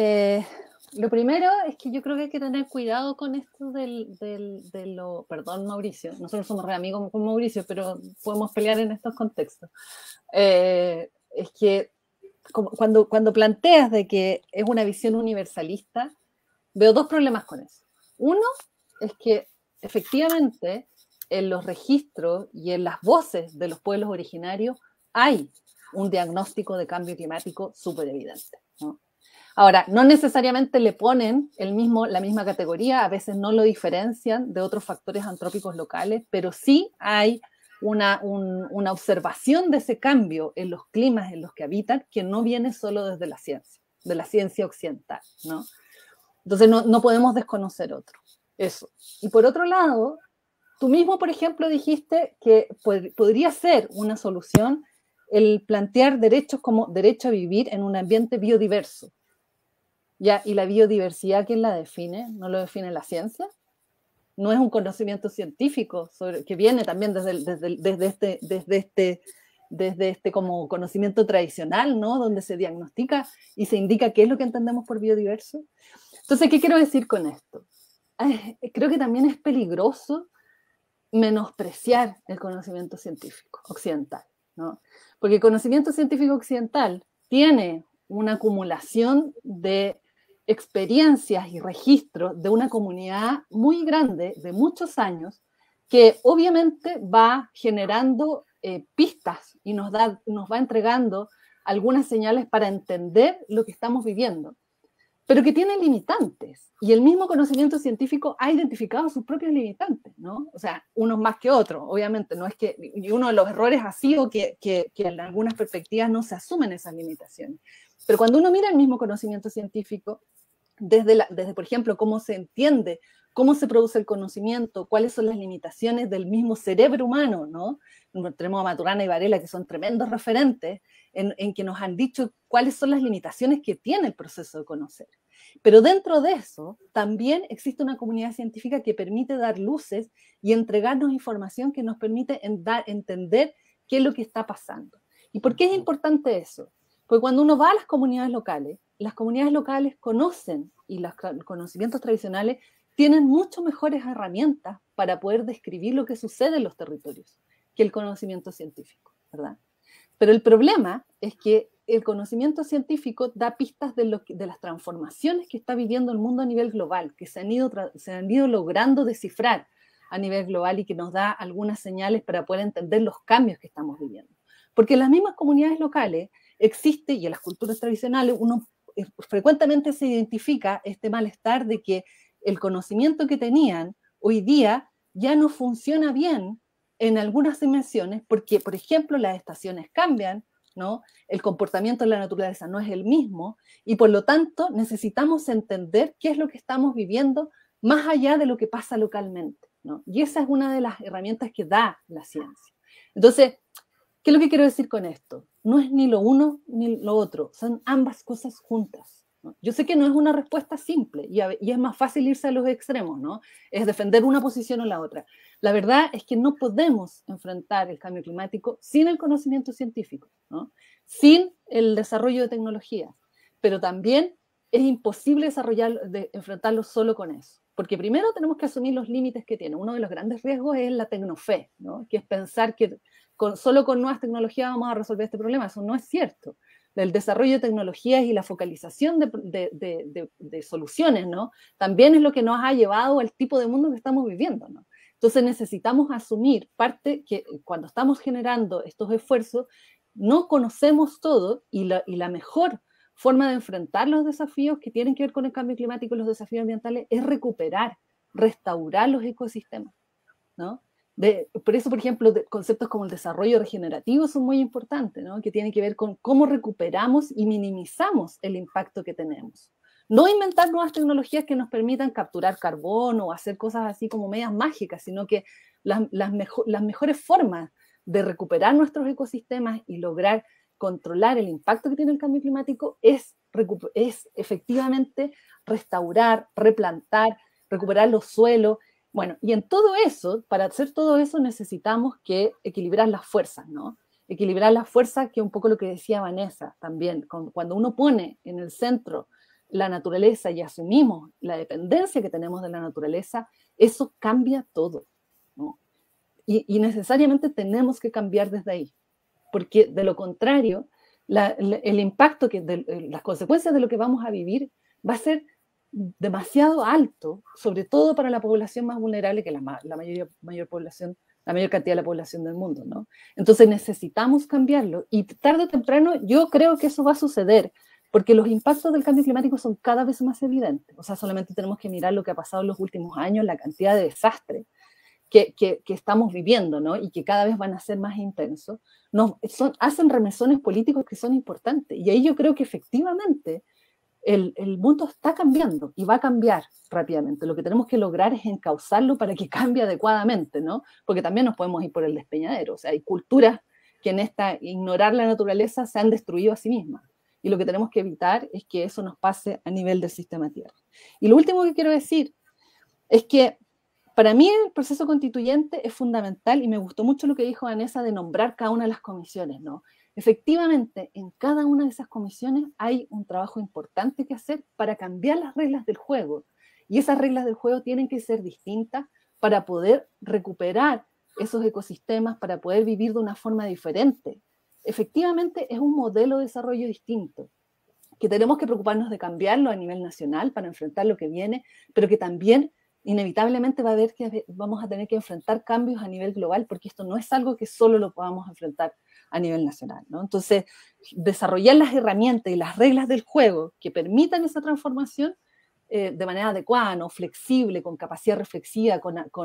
Lo primero es que yo creo que hay que tener cuidado con esto de lo... Perdón, Mauricio, nosotros somos re amigos con Mauricio, pero podemos pelear en estos contextos. Es que cuando planteas de que es una visión universalista, veo dos problemas con eso. Uno es que efectivamente en los registros y en las voces de los pueblos originarios hay un diagnóstico de cambio climático súper evidente, ¿no? Ahora, no necesariamente le ponen la misma categoría, a veces no lo diferencian de otros factores antrópicos locales, pero sí hay una observación de ese cambio en los climas en los que habitan que no viene solo desde de la ciencia occidental, ¿no? Entonces no podemos desconocer eso. Y por otro lado, tú mismo, por ejemplo, dijiste que podría ser una solución el plantear derechos como derecho a vivir en un ambiente biodiverso. Ya, ¿y la biodiversidad quién la define? ¿No lo define la ciencia? No es un conocimiento científico que viene también desde este como conocimiento tradicional, ¿no? Donde se diagnostica y se indica qué es lo que entendemos por biodiverso. Entonces, ¿qué quiero decir con esto? Creo que también es peligroso menospreciar el conocimiento científico occidental, ¿no? Porque el conocimiento científico occidental tiene una acumulación de experiencias y registros de una comunidad muy grande de muchos años que obviamente va generando pistas y nos va entregando algunas señales para entender lo que estamos viviendo, pero que tiene limitantes y el mismo conocimiento científico ha identificado sus propios limitantes, ¿no? O sea, unos más que otros, obviamente, no es que, y uno de los errores ha sido que en algunas perspectivas no se asumen esas limitaciones, pero cuando uno mira el mismo conocimiento científico, desde por ejemplo, cómo se entiende, cómo se produce el conocimiento, cuáles son las limitaciones del mismo cerebro humano, ¿no? Tenemos a Maturana y Varela, que son tremendos referentes, en que nos han dicho cuáles son las limitaciones que tiene el proceso de conocer. Pero dentro de eso, también existe una comunidad científica que permite dar luces y entregarnos información que nos permite entender qué es lo que está pasando. ¿Y por qué es importante eso? Porque cuando uno va a las comunidades locales conocen, y los conocimientos tradicionales tienen mucho mejores herramientas para poder describir lo que sucede en los territorios que el conocimiento científico, ¿verdad? Pero el problema es que el conocimiento científico da pistas de las transformaciones que está viviendo el mundo a nivel global, que se han ido logrando descifrar a nivel global y que nos da algunas señales para poder entender los cambios que estamos viviendo. Porque en las mismas comunidades locales existe, y en las culturas tradicionales, uno frecuentemente se identifica este malestar de que el conocimiento que tenían hoy día ya no funciona bien en algunas dimensiones, porque, por ejemplo, las estaciones cambian, ¿no? El comportamiento de la naturaleza no es el mismo, y por lo tanto necesitamos entender qué es lo que estamos viviendo más allá de lo que pasa localmente, ¿no? Y esa es una de las herramientas que da la ciencia. Entonces, ¿qué es lo que quiero decir con esto? No es ni lo uno ni lo otro, son ambas cosas juntas, ¿no? Yo sé que no es una respuesta simple y es más fácil irse a los extremos, ¿no? Es defender una posición o la otra. La verdad es que no podemos enfrentar el cambio climático sin el conocimiento científico, ¿no? Sin el desarrollo de tecnología, pero también es imposible enfrentarlo solo con eso. Porque primero tenemos que asumir los límites que tiene. Uno de los grandes riesgos es la tecnofe, ¿no? Que es pensar que solo con nuevas tecnologías vamos a resolver este problema. Eso no es cierto. El desarrollo de tecnologías y la focalización de soluciones, ¿no? También es lo que nos ha llevado al tipo de mundo que estamos viviendo, ¿no? Entonces necesitamos asumir parte que cuando estamos generando estos esfuerzos no conocemos todo y la mejor forma de enfrentar los desafíos que tienen que ver con el cambio climático y los desafíos ambientales es recuperar, restaurar los ecosistemas, ¿no? Por eso, por ejemplo, conceptos como el desarrollo regenerativo son muy importantes, ¿no? Que tienen que ver con cómo recuperamos y minimizamos el impacto que tenemos. No inventar nuevas tecnologías que nos permitan capturar carbono o hacer cosas así como medias mágicas, sino que las mejores formas de recuperar nuestros ecosistemas y lograr controlar el impacto que tiene el cambio climático es efectivamente restaurar, replantar, recuperar los suelos. Bueno, y en todo eso, para hacer todo eso necesitamos que equilibrar las fuerzas, ¿no? Equilibrar las fuerzas, que es un poco lo que decía Vanessa también. Cuando uno pone en el centro la naturaleza y asumimos la dependencia que tenemos de la naturaleza, eso cambia todo, ¿no? Y necesariamente tenemos que cambiar desde ahí, porque de lo contrario, el impacto, las consecuencias de lo que vamos a vivir va a ser demasiado alto, sobre todo para la población más vulnerable, que la mayor cantidad de la población del mundo, ¿no? Entonces necesitamos cambiarlo, y tarde o temprano yo creo que eso va a suceder, porque los impactos del cambio climático son cada vez más evidentes. O sea, solamente tenemos que mirar lo que ha pasado en los últimos años, la cantidad de desastres que estamos viviendo, ¿no? Y que cada vez van a ser más intensos, hacen remesones políticos que son importantes. Y ahí yo creo que efectivamente el mundo está cambiando y va a cambiar rápidamente. Lo que tenemos que lograr es encauzarlo para que cambie adecuadamente, ¿no? Porque también nos podemos ir por el despeñadero. O sea, hay culturas que en ignorar la naturaleza se han destruido a sí mismas. Y lo que tenemos que evitar es que eso nos pase a nivel del sistema Tierra. Y lo último que quiero decir es que para mí el proceso constituyente es fundamental, y me gustó mucho lo que dijo Vanessa de nombrar cada una de las comisiones, ¿no? Efectivamente, en cada una de esas comisiones hay un trabajo importante que hacer para cambiar las reglas del juego, y esas reglas del juego tienen que ser distintas para poder recuperar esos ecosistemas, para poder vivir de una forma diferente. Efectivamente, es un modelo de desarrollo distinto, que tenemos que preocuparnos de cambiarlo a nivel nacional para enfrentar lo que viene, pero que también inevitablemente vamos a tener que enfrentar cambios a nivel global, porque esto no es algo que solo lo podamos enfrentar a nivel nacional, ¿no? Entonces, desarrollar las herramientas y las reglas del juego que permitan esa transformación de manera adecuada, ¿no? Flexible, con capacidad reflexiva,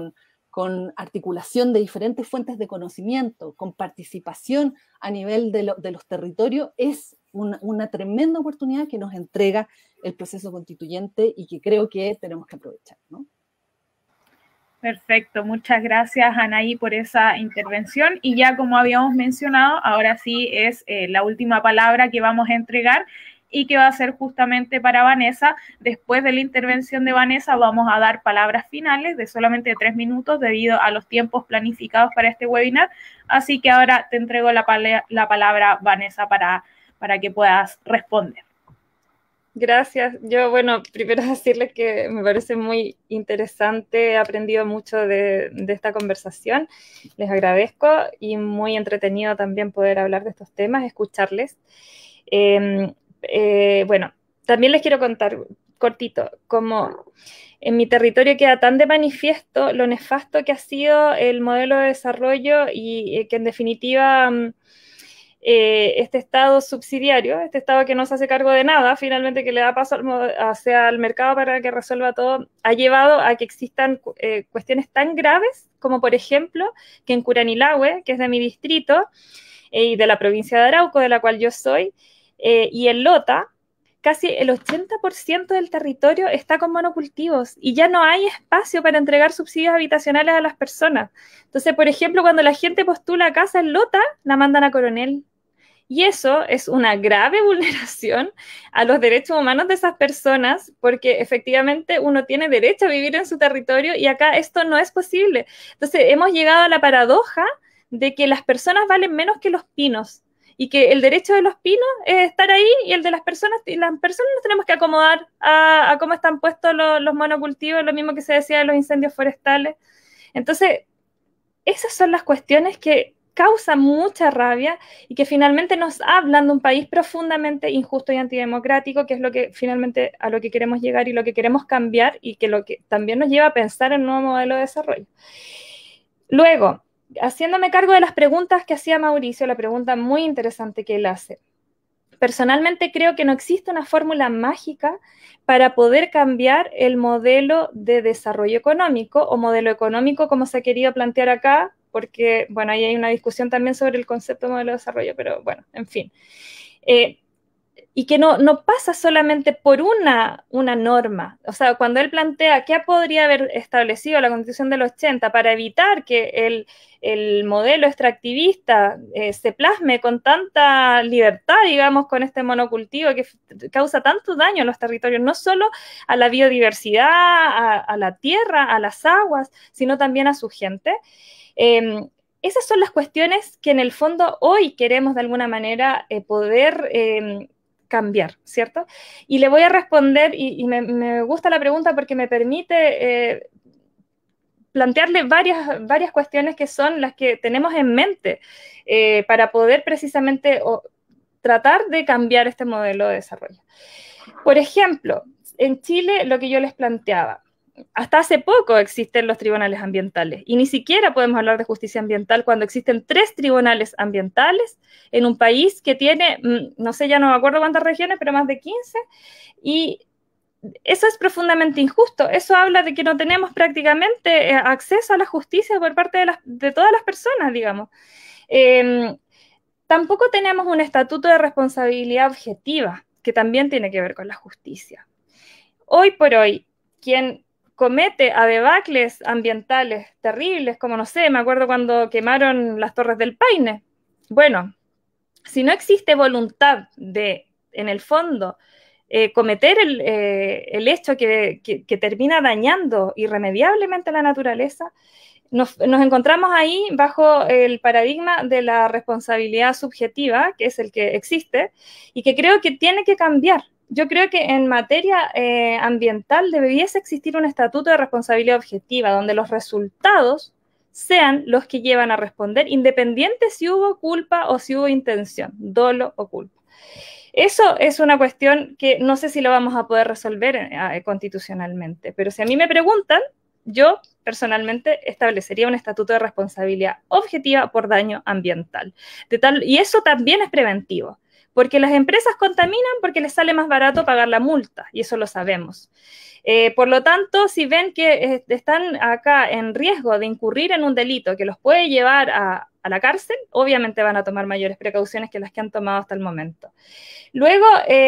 con articulación de diferentes fuentes de conocimiento, con participación a nivel de los territorios, es una tremenda oportunidad que nos entrega el proceso constituyente y que creo que tenemos que aprovechar, ¿no? Perfecto, muchas gracias Anaí por esa intervención, y ya como habíamos mencionado, ahora sí es la última palabra que vamos a entregar y que va a ser justamente para Vanessa. Después de la intervención de Vanessa vamos a dar palabras finales de solamente 3 minutos debido a los tiempos planificados para este webinar, así que ahora te entrego la palabra, Vanessa, para que puedas responder. Gracias. Yo, bueno, primero decirles que me parece muy interesante, he aprendido mucho de esta conversación, les agradezco, y muy entretenido también poder hablar de estos temas, escucharles. Bueno, también les quiero contar cortito, como en mi territorio queda tan de manifiesto lo nefasto que ha sido el modelo de desarrollo y que en definitiva este Estado subsidiario, este Estado que no se hace cargo de nada, finalmente que le da paso hacia el mercado para que resuelva todo, ha llevado a que existan cuestiones tan graves como, por ejemplo, que en Curanilahue, que es de mi distrito y de la provincia de Arauco, de la cual yo soy, y en Lota, casi el 80% del territorio está con monocultivos y ya no hay espacio para entregar subsidios habitacionales a las personas. Entonces, por ejemplo, cuando la gente postula casa en Lota, la mandan a Coronel. Y eso es una grave vulneración a los derechos humanos de esas personas, porque efectivamente uno tiene derecho a vivir en su territorio y acá esto no es posible. Entonces, hemos llegado a la paradoja de que las personas valen menos que los pinos. Y que el derecho de los pinos es estar ahí y el de las personas nos tenemos que acomodar a cómo están puestos los monocultivos, lo mismo que se decía de los incendios forestales. Entonces, esas son las cuestiones que causan mucha rabia y que finalmente nos hablan de un país profundamente injusto y antidemocrático, que es lo que finalmente a lo que queremos llegar y lo que queremos cambiar y que lo que también nos lleva a pensar en un nuevo modelo de desarrollo. Luego, haciéndome cargo de las preguntas que hacía Mauricio, la pregunta muy interesante que él hace. Personalmente creo que no existe una fórmula mágica para poder cambiar el modelo de desarrollo económico o modelo económico como se ha querido plantear acá, porque, bueno, ahí hay una discusión también sobre el concepto de modelo de desarrollo, pero bueno, en fin. Y que no pasa solamente por una norma. O sea, cuando él plantea qué podría haber establecido la Constitución del 80 para evitar que el modelo extractivista se plasme con tanta libertad, digamos, con este monocultivo que causa tanto daño a los territorios, no solo a la biodiversidad, a la tierra, a las aguas, sino también a su gente. Esas son las cuestiones que en el fondo hoy queremos de alguna manera poder cambiar, ¿cierto? Y le voy a responder, y me gusta la pregunta porque me permite plantearle varias cuestiones que son las que tenemos en mente para poder precisamente tratar de cambiar este modelo de desarrollo. Por ejemplo, en Chile lo que yo les planteaba, hasta hace poco existen los tribunales ambientales y ni siquiera podemos hablar de justicia ambiental cuando existen 3 tribunales ambientales en un país que tiene, no sé, ya no me acuerdo cuántas regiones, pero más de 15, y eso es profundamente injusto. Eso habla de que no tenemos prácticamente acceso a la justicia por parte de todas las personas, digamos. Tampoco tenemos un estatuto de responsabilidad objetiva, que también tiene que ver con la justicia. Hoy por hoy, quien comete a debacles ambientales terribles, como no sé, me acuerdo cuando quemaron las Torres del Paine. Bueno, si no existe voluntad de, en el fondo, cometer el hecho que termina dañando irremediablemente a la naturaleza, nos encontramos ahí bajo el paradigma de la responsabilidad subjetiva, que es el que existe, y que creo que tiene que cambiar. Yo creo que en materia ambiental debiese existir un estatuto de responsabilidad objetiva, donde los resultados sean los que llevan a responder, independiente si hubo culpa o si hubo intención, dolo o culpa. Eso es una cuestión que no sé si lo vamos a poder resolver constitucionalmente, pero si a mí me preguntan, yo personalmente establecería un estatuto de responsabilidad objetiva por daño ambiental. Y eso también es preventivo. Porque las empresas contaminan porque les sale más barato pagar la multa, y eso lo sabemos. Por lo tanto, si ven que están acá en riesgo de incurrir en un delito que los puede llevar a la cárcel, obviamente van a tomar mayores precauciones que las que han tomado hasta el momento. Luego,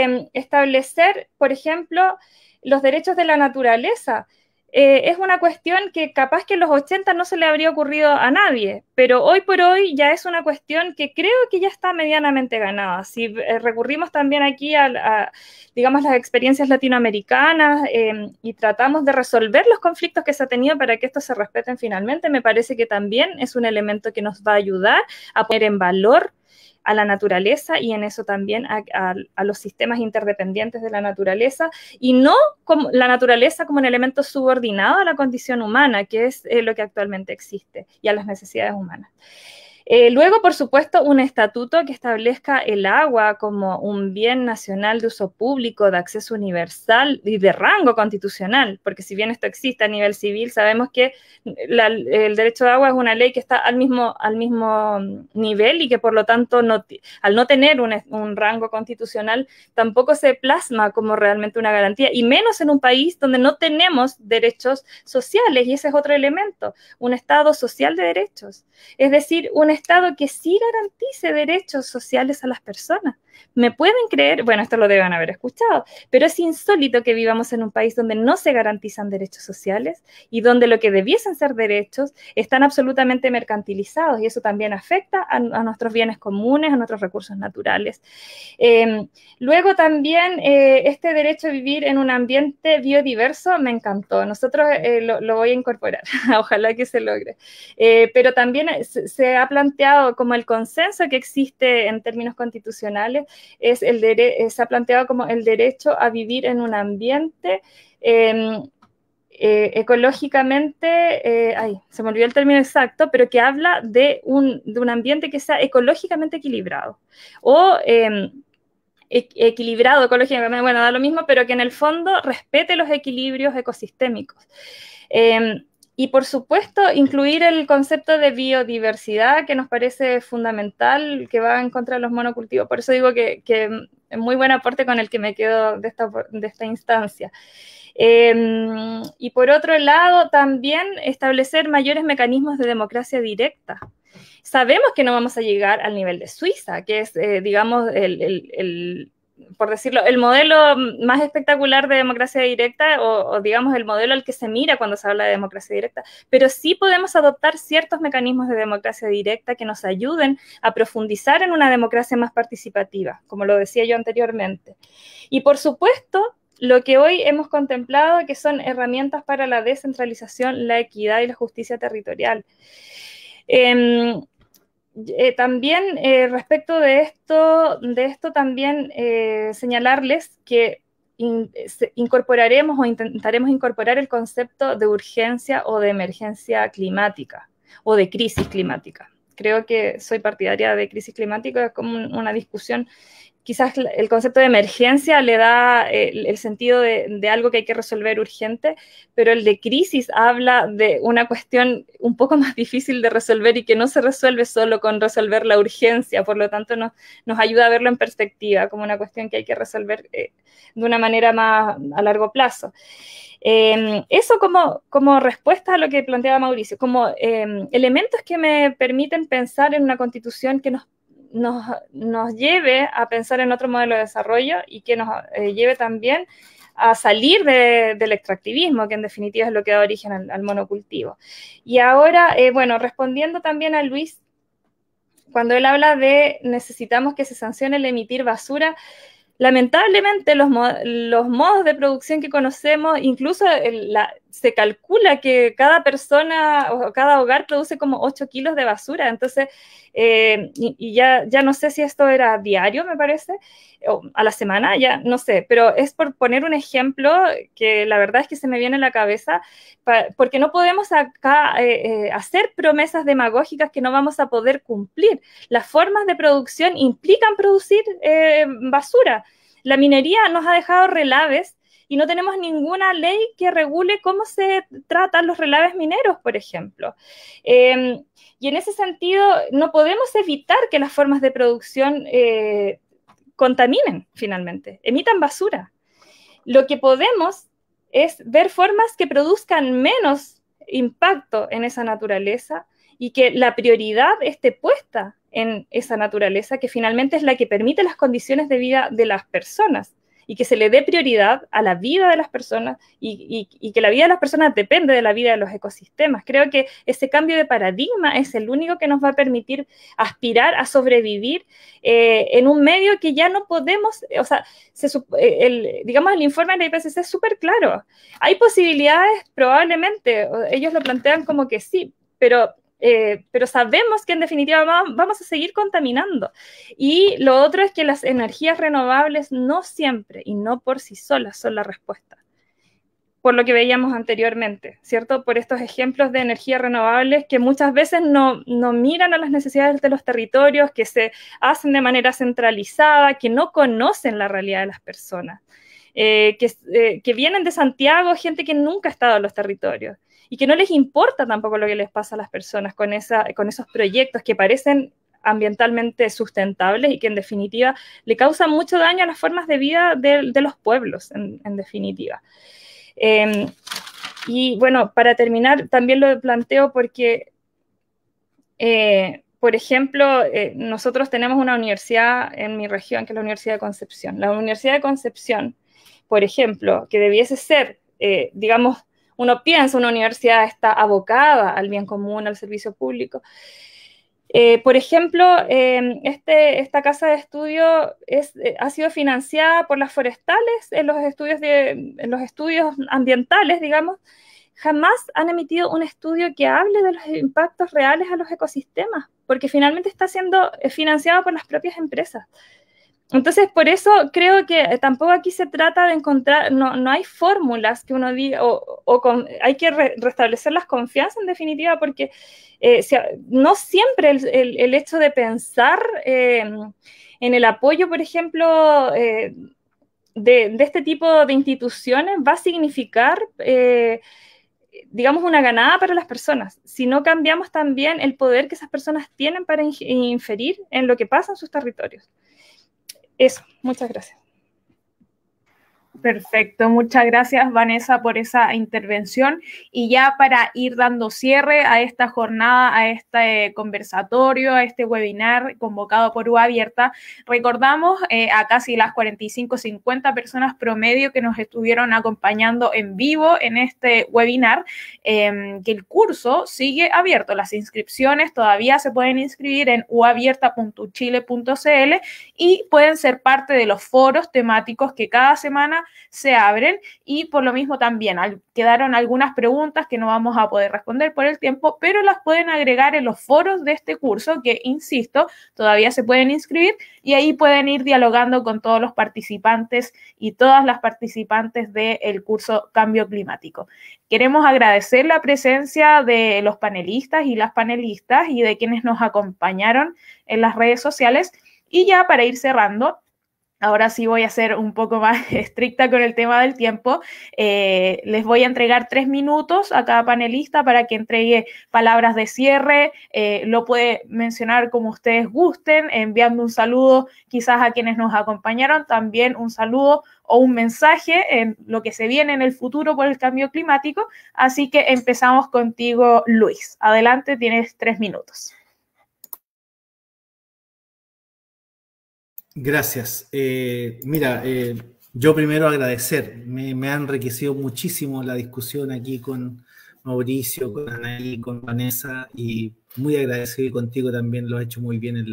establecer, por ejemplo, los derechos de la naturaleza. Es una cuestión que capaz que en los 80 no se le habría ocurrido a nadie, pero hoy por hoy ya es una cuestión que creo que ya está medianamente ganada. Si recurrimos también aquí digamos, las experiencias latinoamericanas y tratamos de resolver los conflictos que se ha tenido para que estos se respeten finalmente, me parece que también es un elemento que nos va a ayudar a poner en valor a la naturaleza y en eso también a los sistemas interdependientes de la naturaleza y no como la naturaleza como un elemento subordinado a la condición humana, que es lo que actualmente existe, y a las necesidades humanas. Luego, por supuesto, un estatuto que establezca el agua como un bien nacional de uso público, de acceso universal y de rango constitucional, porque si bien esto existe a nivel civil, sabemos que el derecho de agua es una ley que está al mismo nivel y que por lo tanto, al no tener un rango constitucional, tampoco se plasma como realmente una garantía, y menos en un país donde no tenemos derechos sociales, y ese es otro elemento, un Estado social de derechos, es decir, un Estado que sí garantice derechos sociales a las personas. Me pueden creer, bueno, esto lo deben haber escuchado, pero es insólito que vivamos en un país donde no se garantizan derechos sociales y donde lo que debiesen ser derechos están absolutamente mercantilizados, y eso también afecta a nuestros bienes comunes, a nuestros recursos naturales. Luego también este derecho a vivir en un ambiente biodiverso me encantó. Nosotros lo voy a incorporar, ojalá que se logre. Pero también se ha planteado como el consenso que existe en términos constitucionales, se ha planteado como el derecho a vivir en un ambiente ecológicamente, se me olvidó el término exacto, pero que habla de un ambiente que sea ecológicamente equilibrado, o equilibrado ecológicamente, bueno, da lo mismo, pero que en el fondo respete los equilibrios ecosistémicos. Y por supuesto, incluir el concepto de biodiversidad, que nos parece fundamental, que va en contra de los monocultivos. Por eso digo que es muy buen aporte con el que me quedo de esta instancia. Y por otro lado, también establecer mayores mecanismos de democracia directa. Sabemos que no vamos a llegar al nivel de Suiza, que es, digamos, por decirlo, el modelo más espectacular de democracia directa, o digamos el modelo al que se mira cuando se habla de democracia directa, pero sí podemos adoptar ciertos mecanismos de democracia directa que nos ayuden a profundizar en una democracia más participativa, como lo decía yo anteriormente. Y por supuesto, lo que hoy hemos contemplado, que son herramientas para la descentralización, la equidad y la justicia territorial. También respecto de esto también señalarles que incorporaremos o intentaremos incorporar el concepto de urgencia o de emergencia climática o de crisis climática. Creo que soy partidaria de crisis climática, es como una discusión. Quizás el concepto de emergencia le da el sentido de algo que hay que resolver urgente, pero el de crisis habla de una cuestión un poco más difícil de resolver y que no se resuelve solo con resolver la urgencia, por lo tanto nos ayuda a verlo en perspectiva, como una cuestión que hay que resolver de una manera más a largo plazo. Eso como respuesta a lo que planteaba Mauricio, como elementos que me permiten pensar en una constitución que nos lleve a pensar en otro modelo de desarrollo y que nos lleve también a salir del extractivismo, que en definitiva es lo que da origen al monocultivo. Y ahora, bueno, respondiendo también a Luis, cuando él habla de necesitamos que se sancione el emitir basura, lamentablemente los modos de producción que conocemos, incluso se calcula que cada persona o cada hogar produce como 8 kilos de basura, entonces, y ya no sé si esto era diario, me parece, o a la semana, ya no sé, pero es por poner un ejemplo que la verdad es que se me viene a la cabeza, porque no podemos acá hacer promesas demagógicas que no vamos a poder cumplir. Las formas de producción implican producir basura. La minería nos ha dejado relaves y no tenemos ninguna ley que regule cómo se tratan los relaves mineros, por ejemplo. Y en ese sentido, no podemos evitar que las formas de producción contaminen, finalmente, emitan basura. Lo que podemos es ver formas que produzcan menos impacto en esa naturaleza y que la prioridad esté puesta en esa naturaleza, que finalmente es la que permite las condiciones de vida de las personas, y que se le dé prioridad a la vida de las personas y que la vida de las personas depende de la vida de los ecosistemas. Creo que ese cambio de paradigma es el único que nos va a permitir aspirar a sobrevivir en un medio que ya no podemos, o sea, digamos, el informe de la IPCC es súper claro. Hay posibilidades, probablemente, ellos lo plantean como que sí, pero sabemos que en definitiva vamos a seguir contaminando. Y lo otro es que las energías renovables no siempre y no por sí solas son la respuesta. por lo que veíamos anteriormente, ¿cierto? Por estos ejemplos de energías renovables que muchas veces no miran a las necesidades de los territorios, que se hacen de manera centralizada, que no conocen la realidad de las personas, que vienen de Santiago, gente que nunca ha estado en los territorios y que no les importa tampoco lo que les pasa a las personas con esos proyectos que parecen ambientalmente sustentables y que en definitiva le causan mucho daño a las formas de vida de los pueblos, en definitiva. Y bueno, para terminar, también lo planteo porque, por ejemplo, nosotros tenemos una universidad en mi región, que es la Universidad de Concepción. La Universidad de Concepción, por ejemplo, que debiese ser, digamos, uno piensa, una universidad está abocada al bien común, al servicio público. Por ejemplo, esta casa de estudio ha sido financiada por las forestales en los estudios ambientales, digamos. Jamás han emitido un estudio que hable de los impactos reales a los ecosistemas, porque finalmente está siendo financiado por las propias empresas. Entonces, por eso creo que tampoco aquí se trata de encontrar, no hay fórmulas que uno diga, hay que restablecer las confianzas en definitiva, porque no siempre el hecho de pensar en el apoyo, por ejemplo, de este tipo de instituciones va a significar, digamos, una ganada para las personas, si no cambiamos también el poder que esas personas tienen para inferir en lo que pasa en sus territorios. Eso, muchas gracias. Perfecto, muchas gracias Vanessa por esa intervención y ya para ir dando cierre a esta jornada, a este conversatorio, a este webinar convocado por UA Abierta, recordamos a casi las 45-50 personas promedio que nos estuvieron acompañando en vivo en este webinar, que el curso sigue abierto, las inscripciones todavía se pueden inscribir en uabierta.chile.cl y pueden ser parte de los foros temáticos que cada semana se abren y por lo mismo también quedaron algunas preguntas que no vamos a poder responder por el tiempo, pero las pueden agregar en los foros de este curso que, insisto, todavía se pueden inscribir y ahí pueden ir dialogando con todos los participantes y todas las participantes del curso Cambio Climático. Queremos agradecer la presencia de los panelistas y las panelistas y de quienes nos acompañaron en las redes sociales y ya para ir cerrando, ahora sí voy a ser un poco más estricta con el tema del tiempo. Les voy a entregar 3 minutos a cada panelista para que entregue palabras de cierre. Lo puede mencionar como ustedes gusten, enviando un saludo quizás a quienes nos acompañaron, también un saludo o un mensaje en lo que se viene en el futuro por el cambio climático. Así que empezamos contigo, Luis. Adelante, tienes 3 minutos. Gracias. Mira, yo primero agradecer. Me ha enriquecido muchísimo la discusión aquí con Mauricio, con Anaí, con Vanessa y muy agradecido contigo también. Lo has hecho muy bien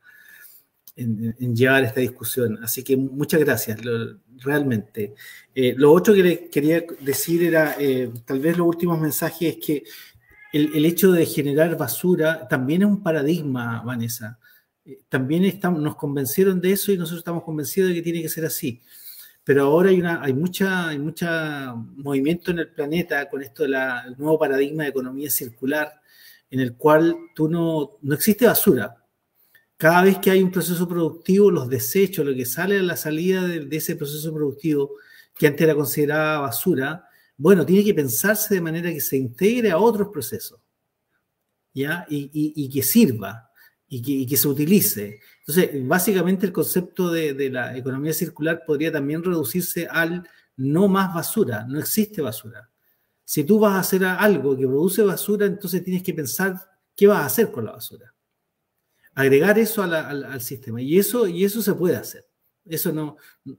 en llevar esta discusión. Así que muchas gracias, realmente. Lo otro que le quería decir era, tal vez los últimos mensajes, es que el hecho de generar basura también es un paradigma, Vanessa. También nos convencieron de eso y nosotros estamos convencidos de que tiene que ser así. Pero ahora hay mucha movimiento en el planeta con esto del nuevo paradigma de economía circular, en el cual no existe basura. Cada vez que hay un proceso productivo, los desechos, lo que sale a la salida de ese proceso productivo, que antes era considerada basura, bueno, tiene que pensarse de manera que se integre a otros procesos, ¿ya? Y que sirva. Y que se utilice. Entonces, básicamente el concepto de la economía circular podría también reducirse al no más basura, no existe basura. Si tú vas a hacer algo que produce basura, entonces tienes que pensar qué vas a hacer con la basura. Agregar eso al sistema. Y eso se puede hacer. Eso no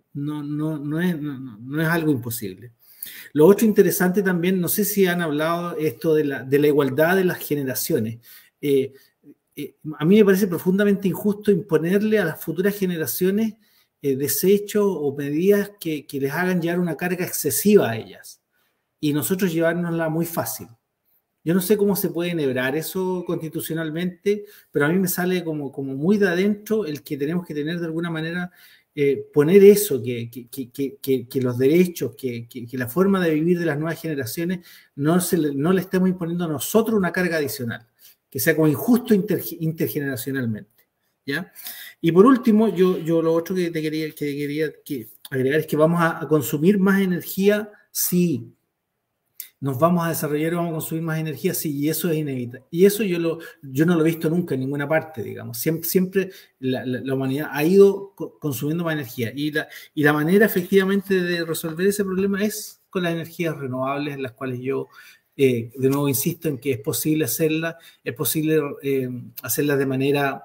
es algo imposible. Lo otro interesante también, no sé si han hablado esto de la igualdad de las generaciones. A mí me parece profundamente injusto imponerle a las futuras generaciones desechos o medidas que les hagan llevar una carga excesiva a ellas y nosotros llevárnosla muy fácil. Yo no sé cómo se puede enhebrar eso constitucionalmente, pero a mí me sale como muy de adentro el que tenemos que tener de alguna manera poner eso, que los derechos, que la forma de vivir de las nuevas generaciones no le estemos imponiendo a nosotros una carga adicional, que sea como injusto intergeneracionalmente, ¿ya? Y por último, yo lo otro que quería agregar es que vamos a consumir más energía, sí. Nos vamos a desarrollar y vamos a consumir más energía, sí, y eso es inevitable. Y eso yo no lo he visto nunca en ninguna parte, digamos. Siempre la humanidad ha ido consumiendo más energía. Y la manera efectivamente de resolver ese problema es con las energías renovables, en las cuales yo, de nuevo, insisto en que es posible hacerlas de manera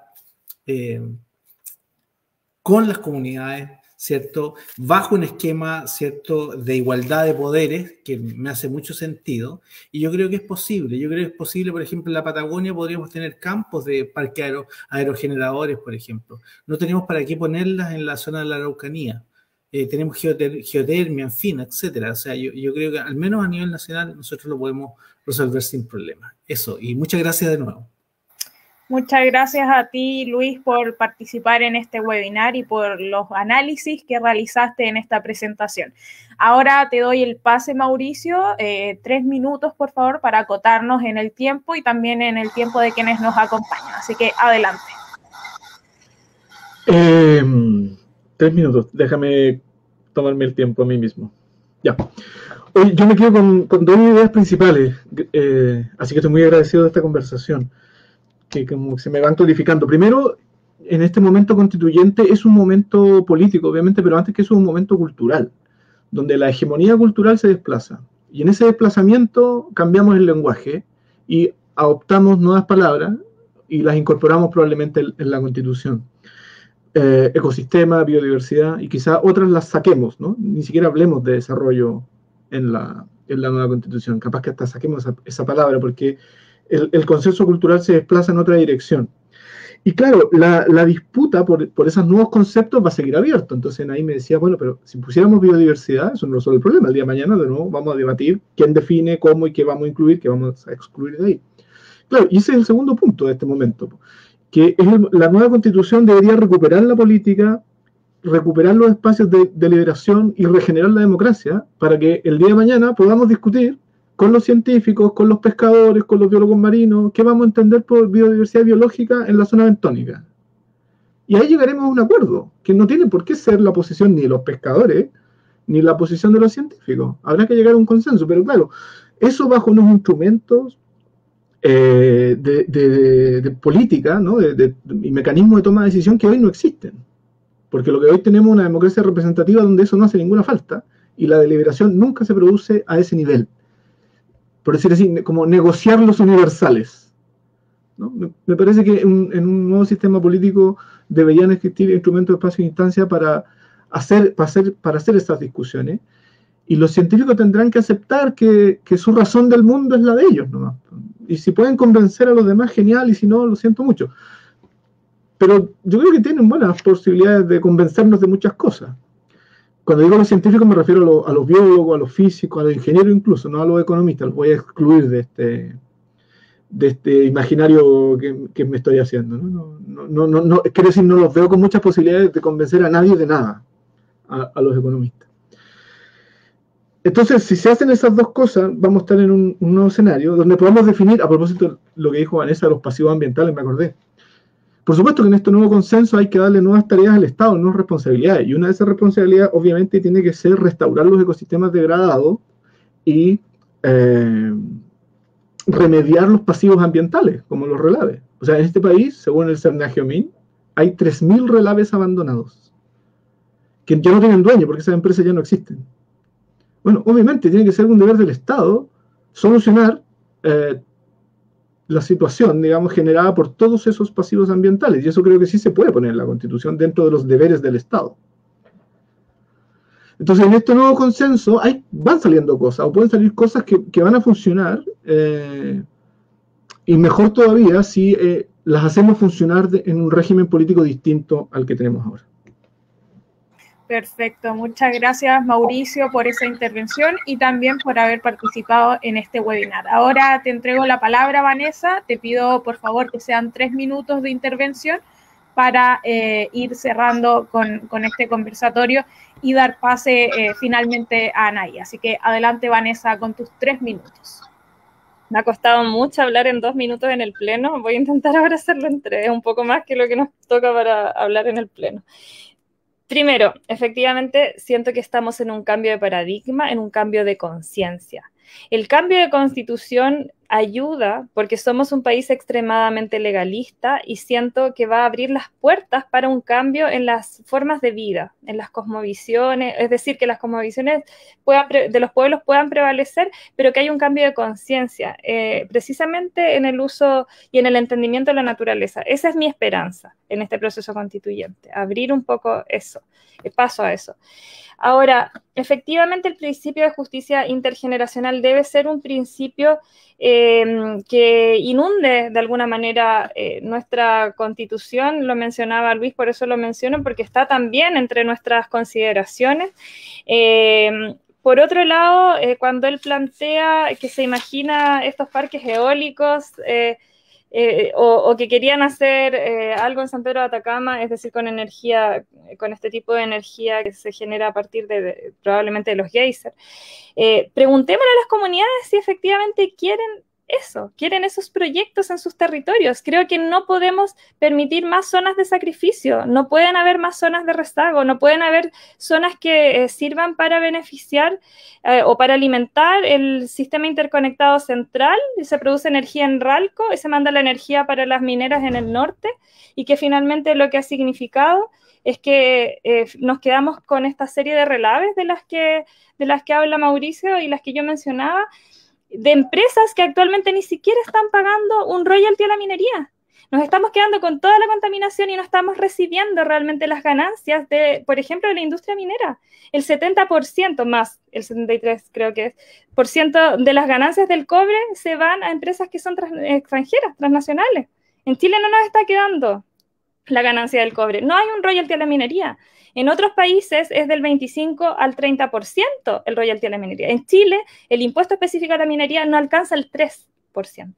con las comunidades, ¿cierto? Bajo un esquema, ¿cierto?, de igualdad de poderes, que me hace mucho sentido, y yo creo que es posible. Yo creo que es posible, por ejemplo, en la Patagonia podríamos tener campos de parques aerogeneradores, por ejemplo. No tenemos para qué ponerlas en la zona de la Araucanía. Tenemos geotermia, en fin, etcétera. O sea, yo creo que al menos a nivel nacional nosotros lo podemos resolver sin problema. Eso, y muchas gracias de nuevo. Muchas gracias a ti, Luis, por participar en este webinar y por los análisis que realizaste en esta presentación. Ahora te doy el pase, Mauricio, 3 minutos, por favor, para acotarnos en el tiempo y también en el tiempo de quienes nos acompañan. Así que adelante. 3 minutos, déjame tomarme el tiempo a mí mismo. Ya. Hoy yo me quedo con 2 ideas principales, así que estoy muy agradecido de esta conversación, que como se me van clarificando. Primero, en este momento constituyente es un momento político, obviamente, pero antes que eso es un momento cultural, donde la hegemonía cultural se desplaza. Y en ese desplazamiento cambiamos el lenguaje y adoptamos nuevas palabras y las incorporamos probablemente en la Constitución. Ecosistema, biodiversidad, y quizá otras las saquemos, ¿no? Ni siquiera hablemos de desarrollo en la nueva Constitución. Capaz que hasta saquemos esa palabra, porque el consenso cultural se desplaza en otra dirección. Y claro, la disputa por esos nuevos conceptos va a seguir abierta. Entonces ahí me decía, bueno, pero si pusiéramos biodiversidad, eso no resuelve el problema. El día de mañana, de nuevo, vamos a debatir quién define, cómo y qué vamos a incluir, qué vamos a excluir de ahí. Claro, y ese es el segundo punto de este momento, que es la nueva Constitución debería recuperar la política, recuperar los espacios de deliberación y regenerar la democracia para que el día de mañana podamos discutir con los científicos, con los pescadores, con los biólogos marinos, qué vamos a entender por biodiversidad biológica en la zona bentónica. Y ahí llegaremos a un acuerdo, que no tiene por qué ser la posición ni de los pescadores, ni la posición de los científicos. Habrá que llegar a un consenso, pero claro, eso bajo unos instrumentos de política, ¿no? Y mecanismos de toma de decisión que hoy no existen. Porque lo que hoy tenemos es una democracia representativa donde eso no hace ninguna falta, y la deliberación nunca se produce a ese nivel. Por decir así, como negociar los universales, ¿no? Me parece que en un nuevo sistema político deberían existir instrumentos de espacio e instancia para hacer estas discusiones, y los científicos tendrán que aceptar que su razón del mundo es la de ellos nomás. Y si pueden convencer a los demás, genial, y si no, lo siento mucho. Pero yo creo que tienen buenas posibilidades de convencernos de muchas cosas. Cuando digo a los científicos me refiero a los biólogos, a los físicos, a los ingenieros incluso, no a los economistas. Los voy a excluir de este imaginario que me estoy haciendo. No, quiero decir, no los veo con muchas posibilidades de convencer a nadie de nada, a los economistas. Entonces, si se hacen esas dos cosas, vamos a estar en un nuevo escenario donde podamos definir, a propósito de lo que dijo Vanessa de los pasivos ambientales, me acordé. Por supuesto que en este nuevo consenso hay que darle nuevas tareas al Estado, nuevas responsabilidades. Y una de esas responsabilidades, obviamente, tiene que ser restaurar los ecosistemas degradados y remediar los pasivos ambientales, como los relaves. O sea, en este país, según el Cernageomin, hay 3.000 relaves abandonados, que ya no tienen dueño porque esas empresas ya no existen. Bueno, obviamente tiene que ser un deber del Estado solucionar la situación, digamos, generada por todos esos pasivos ambientales. Y eso creo que sí se puede poner en la Constitución dentro de los deberes del Estado. Entonces, en este nuevo consenso van saliendo cosas, o pueden salir cosas que van a funcionar, y mejor todavía si las hacemos funcionar en un régimen político distinto al que tenemos ahora. Perfecto, muchas gracias Mauricio por esa intervención y también por haber participado en este webinar. Ahora te entrego la palabra, Vanessa, te pido por favor que sean 3 minutos de intervención para ir cerrando con este conversatorio y dar pase finalmente a Anaí. Así que adelante, Vanessa, con tus 3 minutos. Me ha costado mucho hablar en 2 minutos en el pleno. Voy a intentar ahora hacerlo en 3, un poco más que lo que nos toca para hablar en el pleno. Primero, efectivamente, siento que estamos en un cambio de paradigma, en un cambio de conciencia. El cambio de constitución ayuda porque somos un país extremadamente legalista y siento que va a abrir las puertas para un cambio en las formas de vida, en las cosmovisiones, es decir, que las cosmovisiones de los pueblos puedan prevalecer, pero que haya un cambio de conciencia, precisamente en el uso y en el entendimiento de la naturaleza. Esa es mi esperanza en este proceso constituyente, abrir un poco eso, paso a eso. Ahora, efectivamente, el principio de justicia intergeneracional debe ser un principio que inunde de alguna manera nuestra constitución. Lo mencionaba Luis, por eso lo menciono, porque está también entre nuestras consideraciones. Por otro lado, cuando él plantea que se imagina estos parques eólicos, o que querían hacer algo en San Pedro de Atacama, es decir, con energía, con este tipo de energía que se genera a partir de probablemente de los geysers. Preguntémosle a las comunidades si efectivamente quieren esos proyectos en sus territorios. Creo que no podemos permitir más zonas de sacrificio, no pueden haber más zonas de rezago, no pueden haber zonas que sirvan para beneficiar o para alimentar el sistema interconectado central, y se produce energía en Ralco y se manda la energía para las mineras en el norte, y que finalmente lo que ha significado es que nos quedamos con esta serie de relaves de las que habla Mauricio y las que yo mencionaba, de empresas que actualmente ni siquiera están pagando un royalty a la minería. Nos estamos quedando con toda la contaminación y no estamos recibiendo realmente las ganancias de, por ejemplo, de la industria minera. El 70% más, el 73% creo que es, por ciento de las ganancias del cobre se van a empresas que son extranjeras, transnacionales. En Chile no nos está quedando la ganancia del cobre. No hay un royalty a la minería. En otros países es del 25 al 30% el royalty a la minería. En Chile, el impuesto específico a la minería no alcanza el 3%.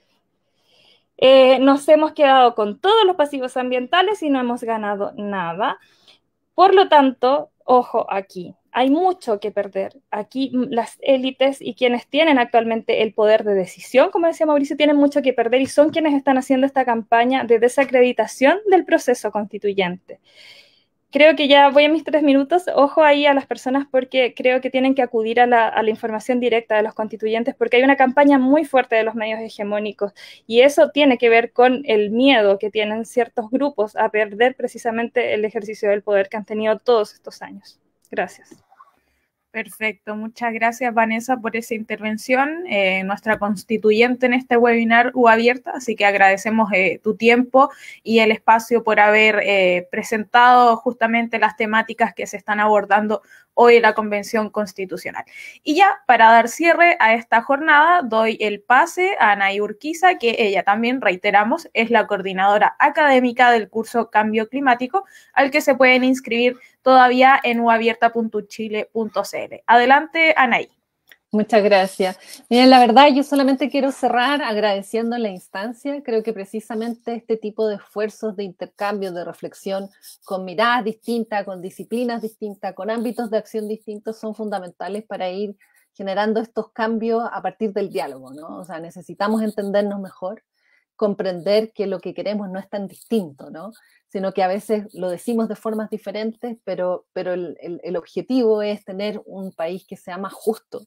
Nos hemos quedado con todos los pasivos ambientales y no hemos ganado nada. Por lo tanto, ojo aquí, hay mucho que perder. Aquí las élites y quienes tienen actualmente el poder de decisión, como decía Mauricio, tienen mucho que perder y son quienes están haciendo esta campaña de desacreditación del proceso constituyente. Creo que ya voy a mis 3 minutos. Ojo ahí a las personas, porque creo que tienen que acudir a la información directa de los constituyentes, porque hay una campaña muy fuerte de los medios hegemónicos y eso tiene que ver con el miedo que tienen ciertos grupos a perder precisamente el ejercicio del poder que han tenido todos estos años. Gracias. Perfecto, muchas gracias, Vanessa, por esa intervención, nuestra constituyente en este webinar UAbierta, así que agradecemos tu tiempo y el espacio por haber presentado justamente las temáticas que se están abordando hoy en la Convención Constitucional. Y ya, para dar cierre a esta jornada, doy el pase a Anaí Urquiza, que ella también, reiteramos, es la coordinadora académica del curso Cambio Climático, al que se pueden inscribir todavía en uabierta.chile.cl. Adelante, Anaí. Muchas gracias. Miren, la verdad, yo solamente quiero cerrar agradeciendo la instancia. Creo que precisamente este tipo de esfuerzos de intercambio, de reflexión, con miradas distintas, con disciplinas distintas, con ámbitos de acción distintos, son fundamentales para ir generando estos cambios a partir del diálogo, ¿no? O sea, necesitamos entendernos mejor, comprender que lo que queremos no es tan distinto, ¿no? Sino que a veces lo decimos de formas diferentes, pero el objetivo es tener un país que sea más justo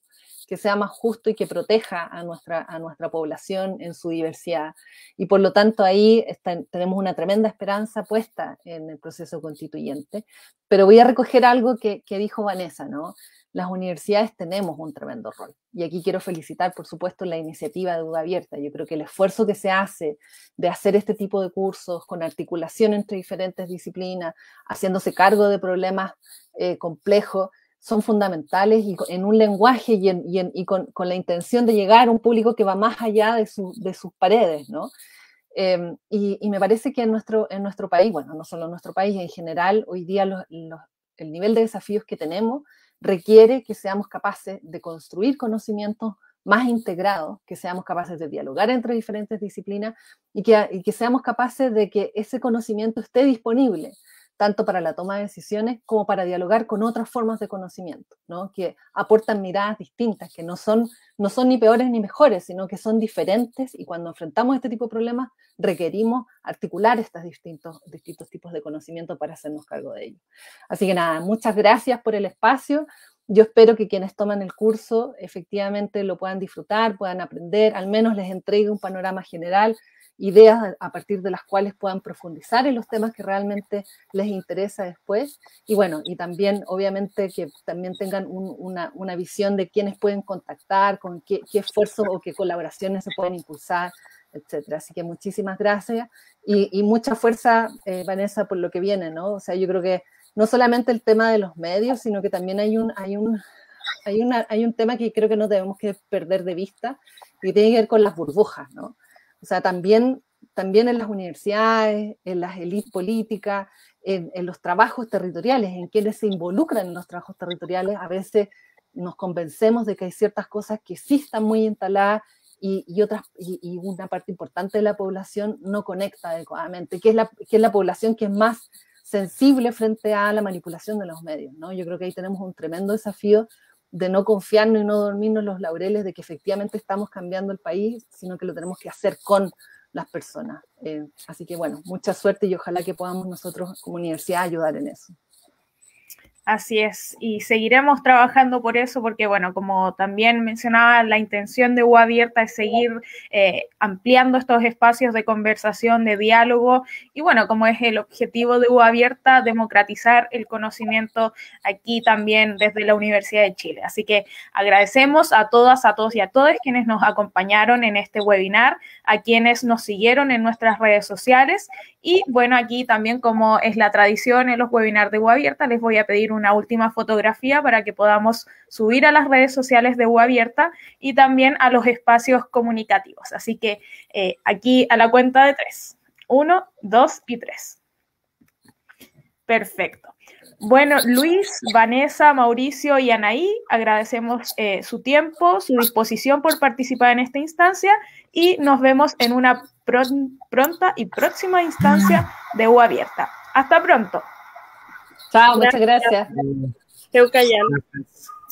y que proteja a nuestra población en su diversidad. Y por lo tanto ahí tenemos una tremenda esperanza puesta en el proceso constituyente. Pero voy a recoger algo que dijo Vanessa, ¿no? Las universidades tenemos un tremendo rol. Y aquí quiero felicitar, por supuesto, la iniciativa de UAbierta. Yo creo que el esfuerzo que se hace de hacer este tipo de cursos con articulación entre diferentes disciplinas, haciéndose cargo de problemas complejos, son fundamentales y en un lenguaje y con la intención de llegar a un público que va más allá de sus paredes, ¿no? Y me parece que en nuestro país, bueno, no solo en nuestro país, en general, hoy día el nivel de desafíos que tenemos requiere que seamos capaces de construir conocimientos más integrados, que seamos capaces de dialogar entre diferentes disciplinas y que seamos capaces de que ese conocimiento esté disponible, tanto para la toma de decisiones como para dialogar con otras formas de conocimiento, ¿no? Que aportan miradas distintas, que no son ni peores ni mejores, sino que son diferentes, y cuando enfrentamos este tipo de problemas requerimos articular estos distintos tipos de conocimiento para hacernos cargo de ellos. Así que nada, muchas gracias por el espacio. Yo espero que quienes toman el curso efectivamente lo puedan disfrutar, puedan aprender, al menos les entregue un panorama general, ideas a partir de las cuales puedan profundizar en los temas que realmente les interesa después. Y bueno, y también obviamente que también tengan una visión de quiénes pueden contactar, con qué esfuerzos o qué colaboraciones se pueden impulsar, etcétera. Así que muchísimas gracias y mucha fuerza, Vanessa, por lo que viene, ¿no? O sea, yo creo que no solamente el tema de los medios, sino que también hay un tema que creo que no debemos que perder de vista, y tiene que ver con las burbujas, ¿no? O sea, también en las universidades, en las élites políticas, en los trabajos territoriales, en quienes se involucran en los trabajos territoriales, a veces nos convencemos de que hay ciertas cosas que sí están muy instaladas y una parte importante de la población no conecta adecuadamente, que es la población que es más sensible frente a la manipulación de los medios, ¿no? Yo creo que ahí tenemos un tremendo desafío de no confiarnos y no dormirnos los laureles de que efectivamente estamos cambiando el país, sino que lo tenemos que hacer con las personas. Así que bueno, mucha suerte y ojalá que podamos nosotros como universidad ayudar en eso. Así es, y seguiremos trabajando por eso porque, bueno, como también mencionaba, la intención de U Abierta es seguir ampliando estos espacios de conversación, de diálogo, y bueno, como es el objetivo de U Abierta, democratizar el conocimiento aquí también desde la Universidad de Chile. Así que agradecemos a todas, a todos y a todas quienes nos acompañaron en este webinar, a quienes nos siguieron en nuestras redes sociales, y bueno, aquí también, como es la tradición en los webinars de U Abierta, les voy a pedir una última fotografía para que podamos subir a las redes sociales de U Abierta y también a los espacios comunicativos. Así que aquí a la cuenta de 3. 1, 2 y 3. Perfecto. Bueno, Luis, Vanessa, Mauricio y Anaí, agradecemos su tiempo, su disposición por participar en esta instancia y nos vemos en una pronta y próxima instancia de U Abierta. Hasta pronto. Chao, muchas gracias. Gracias.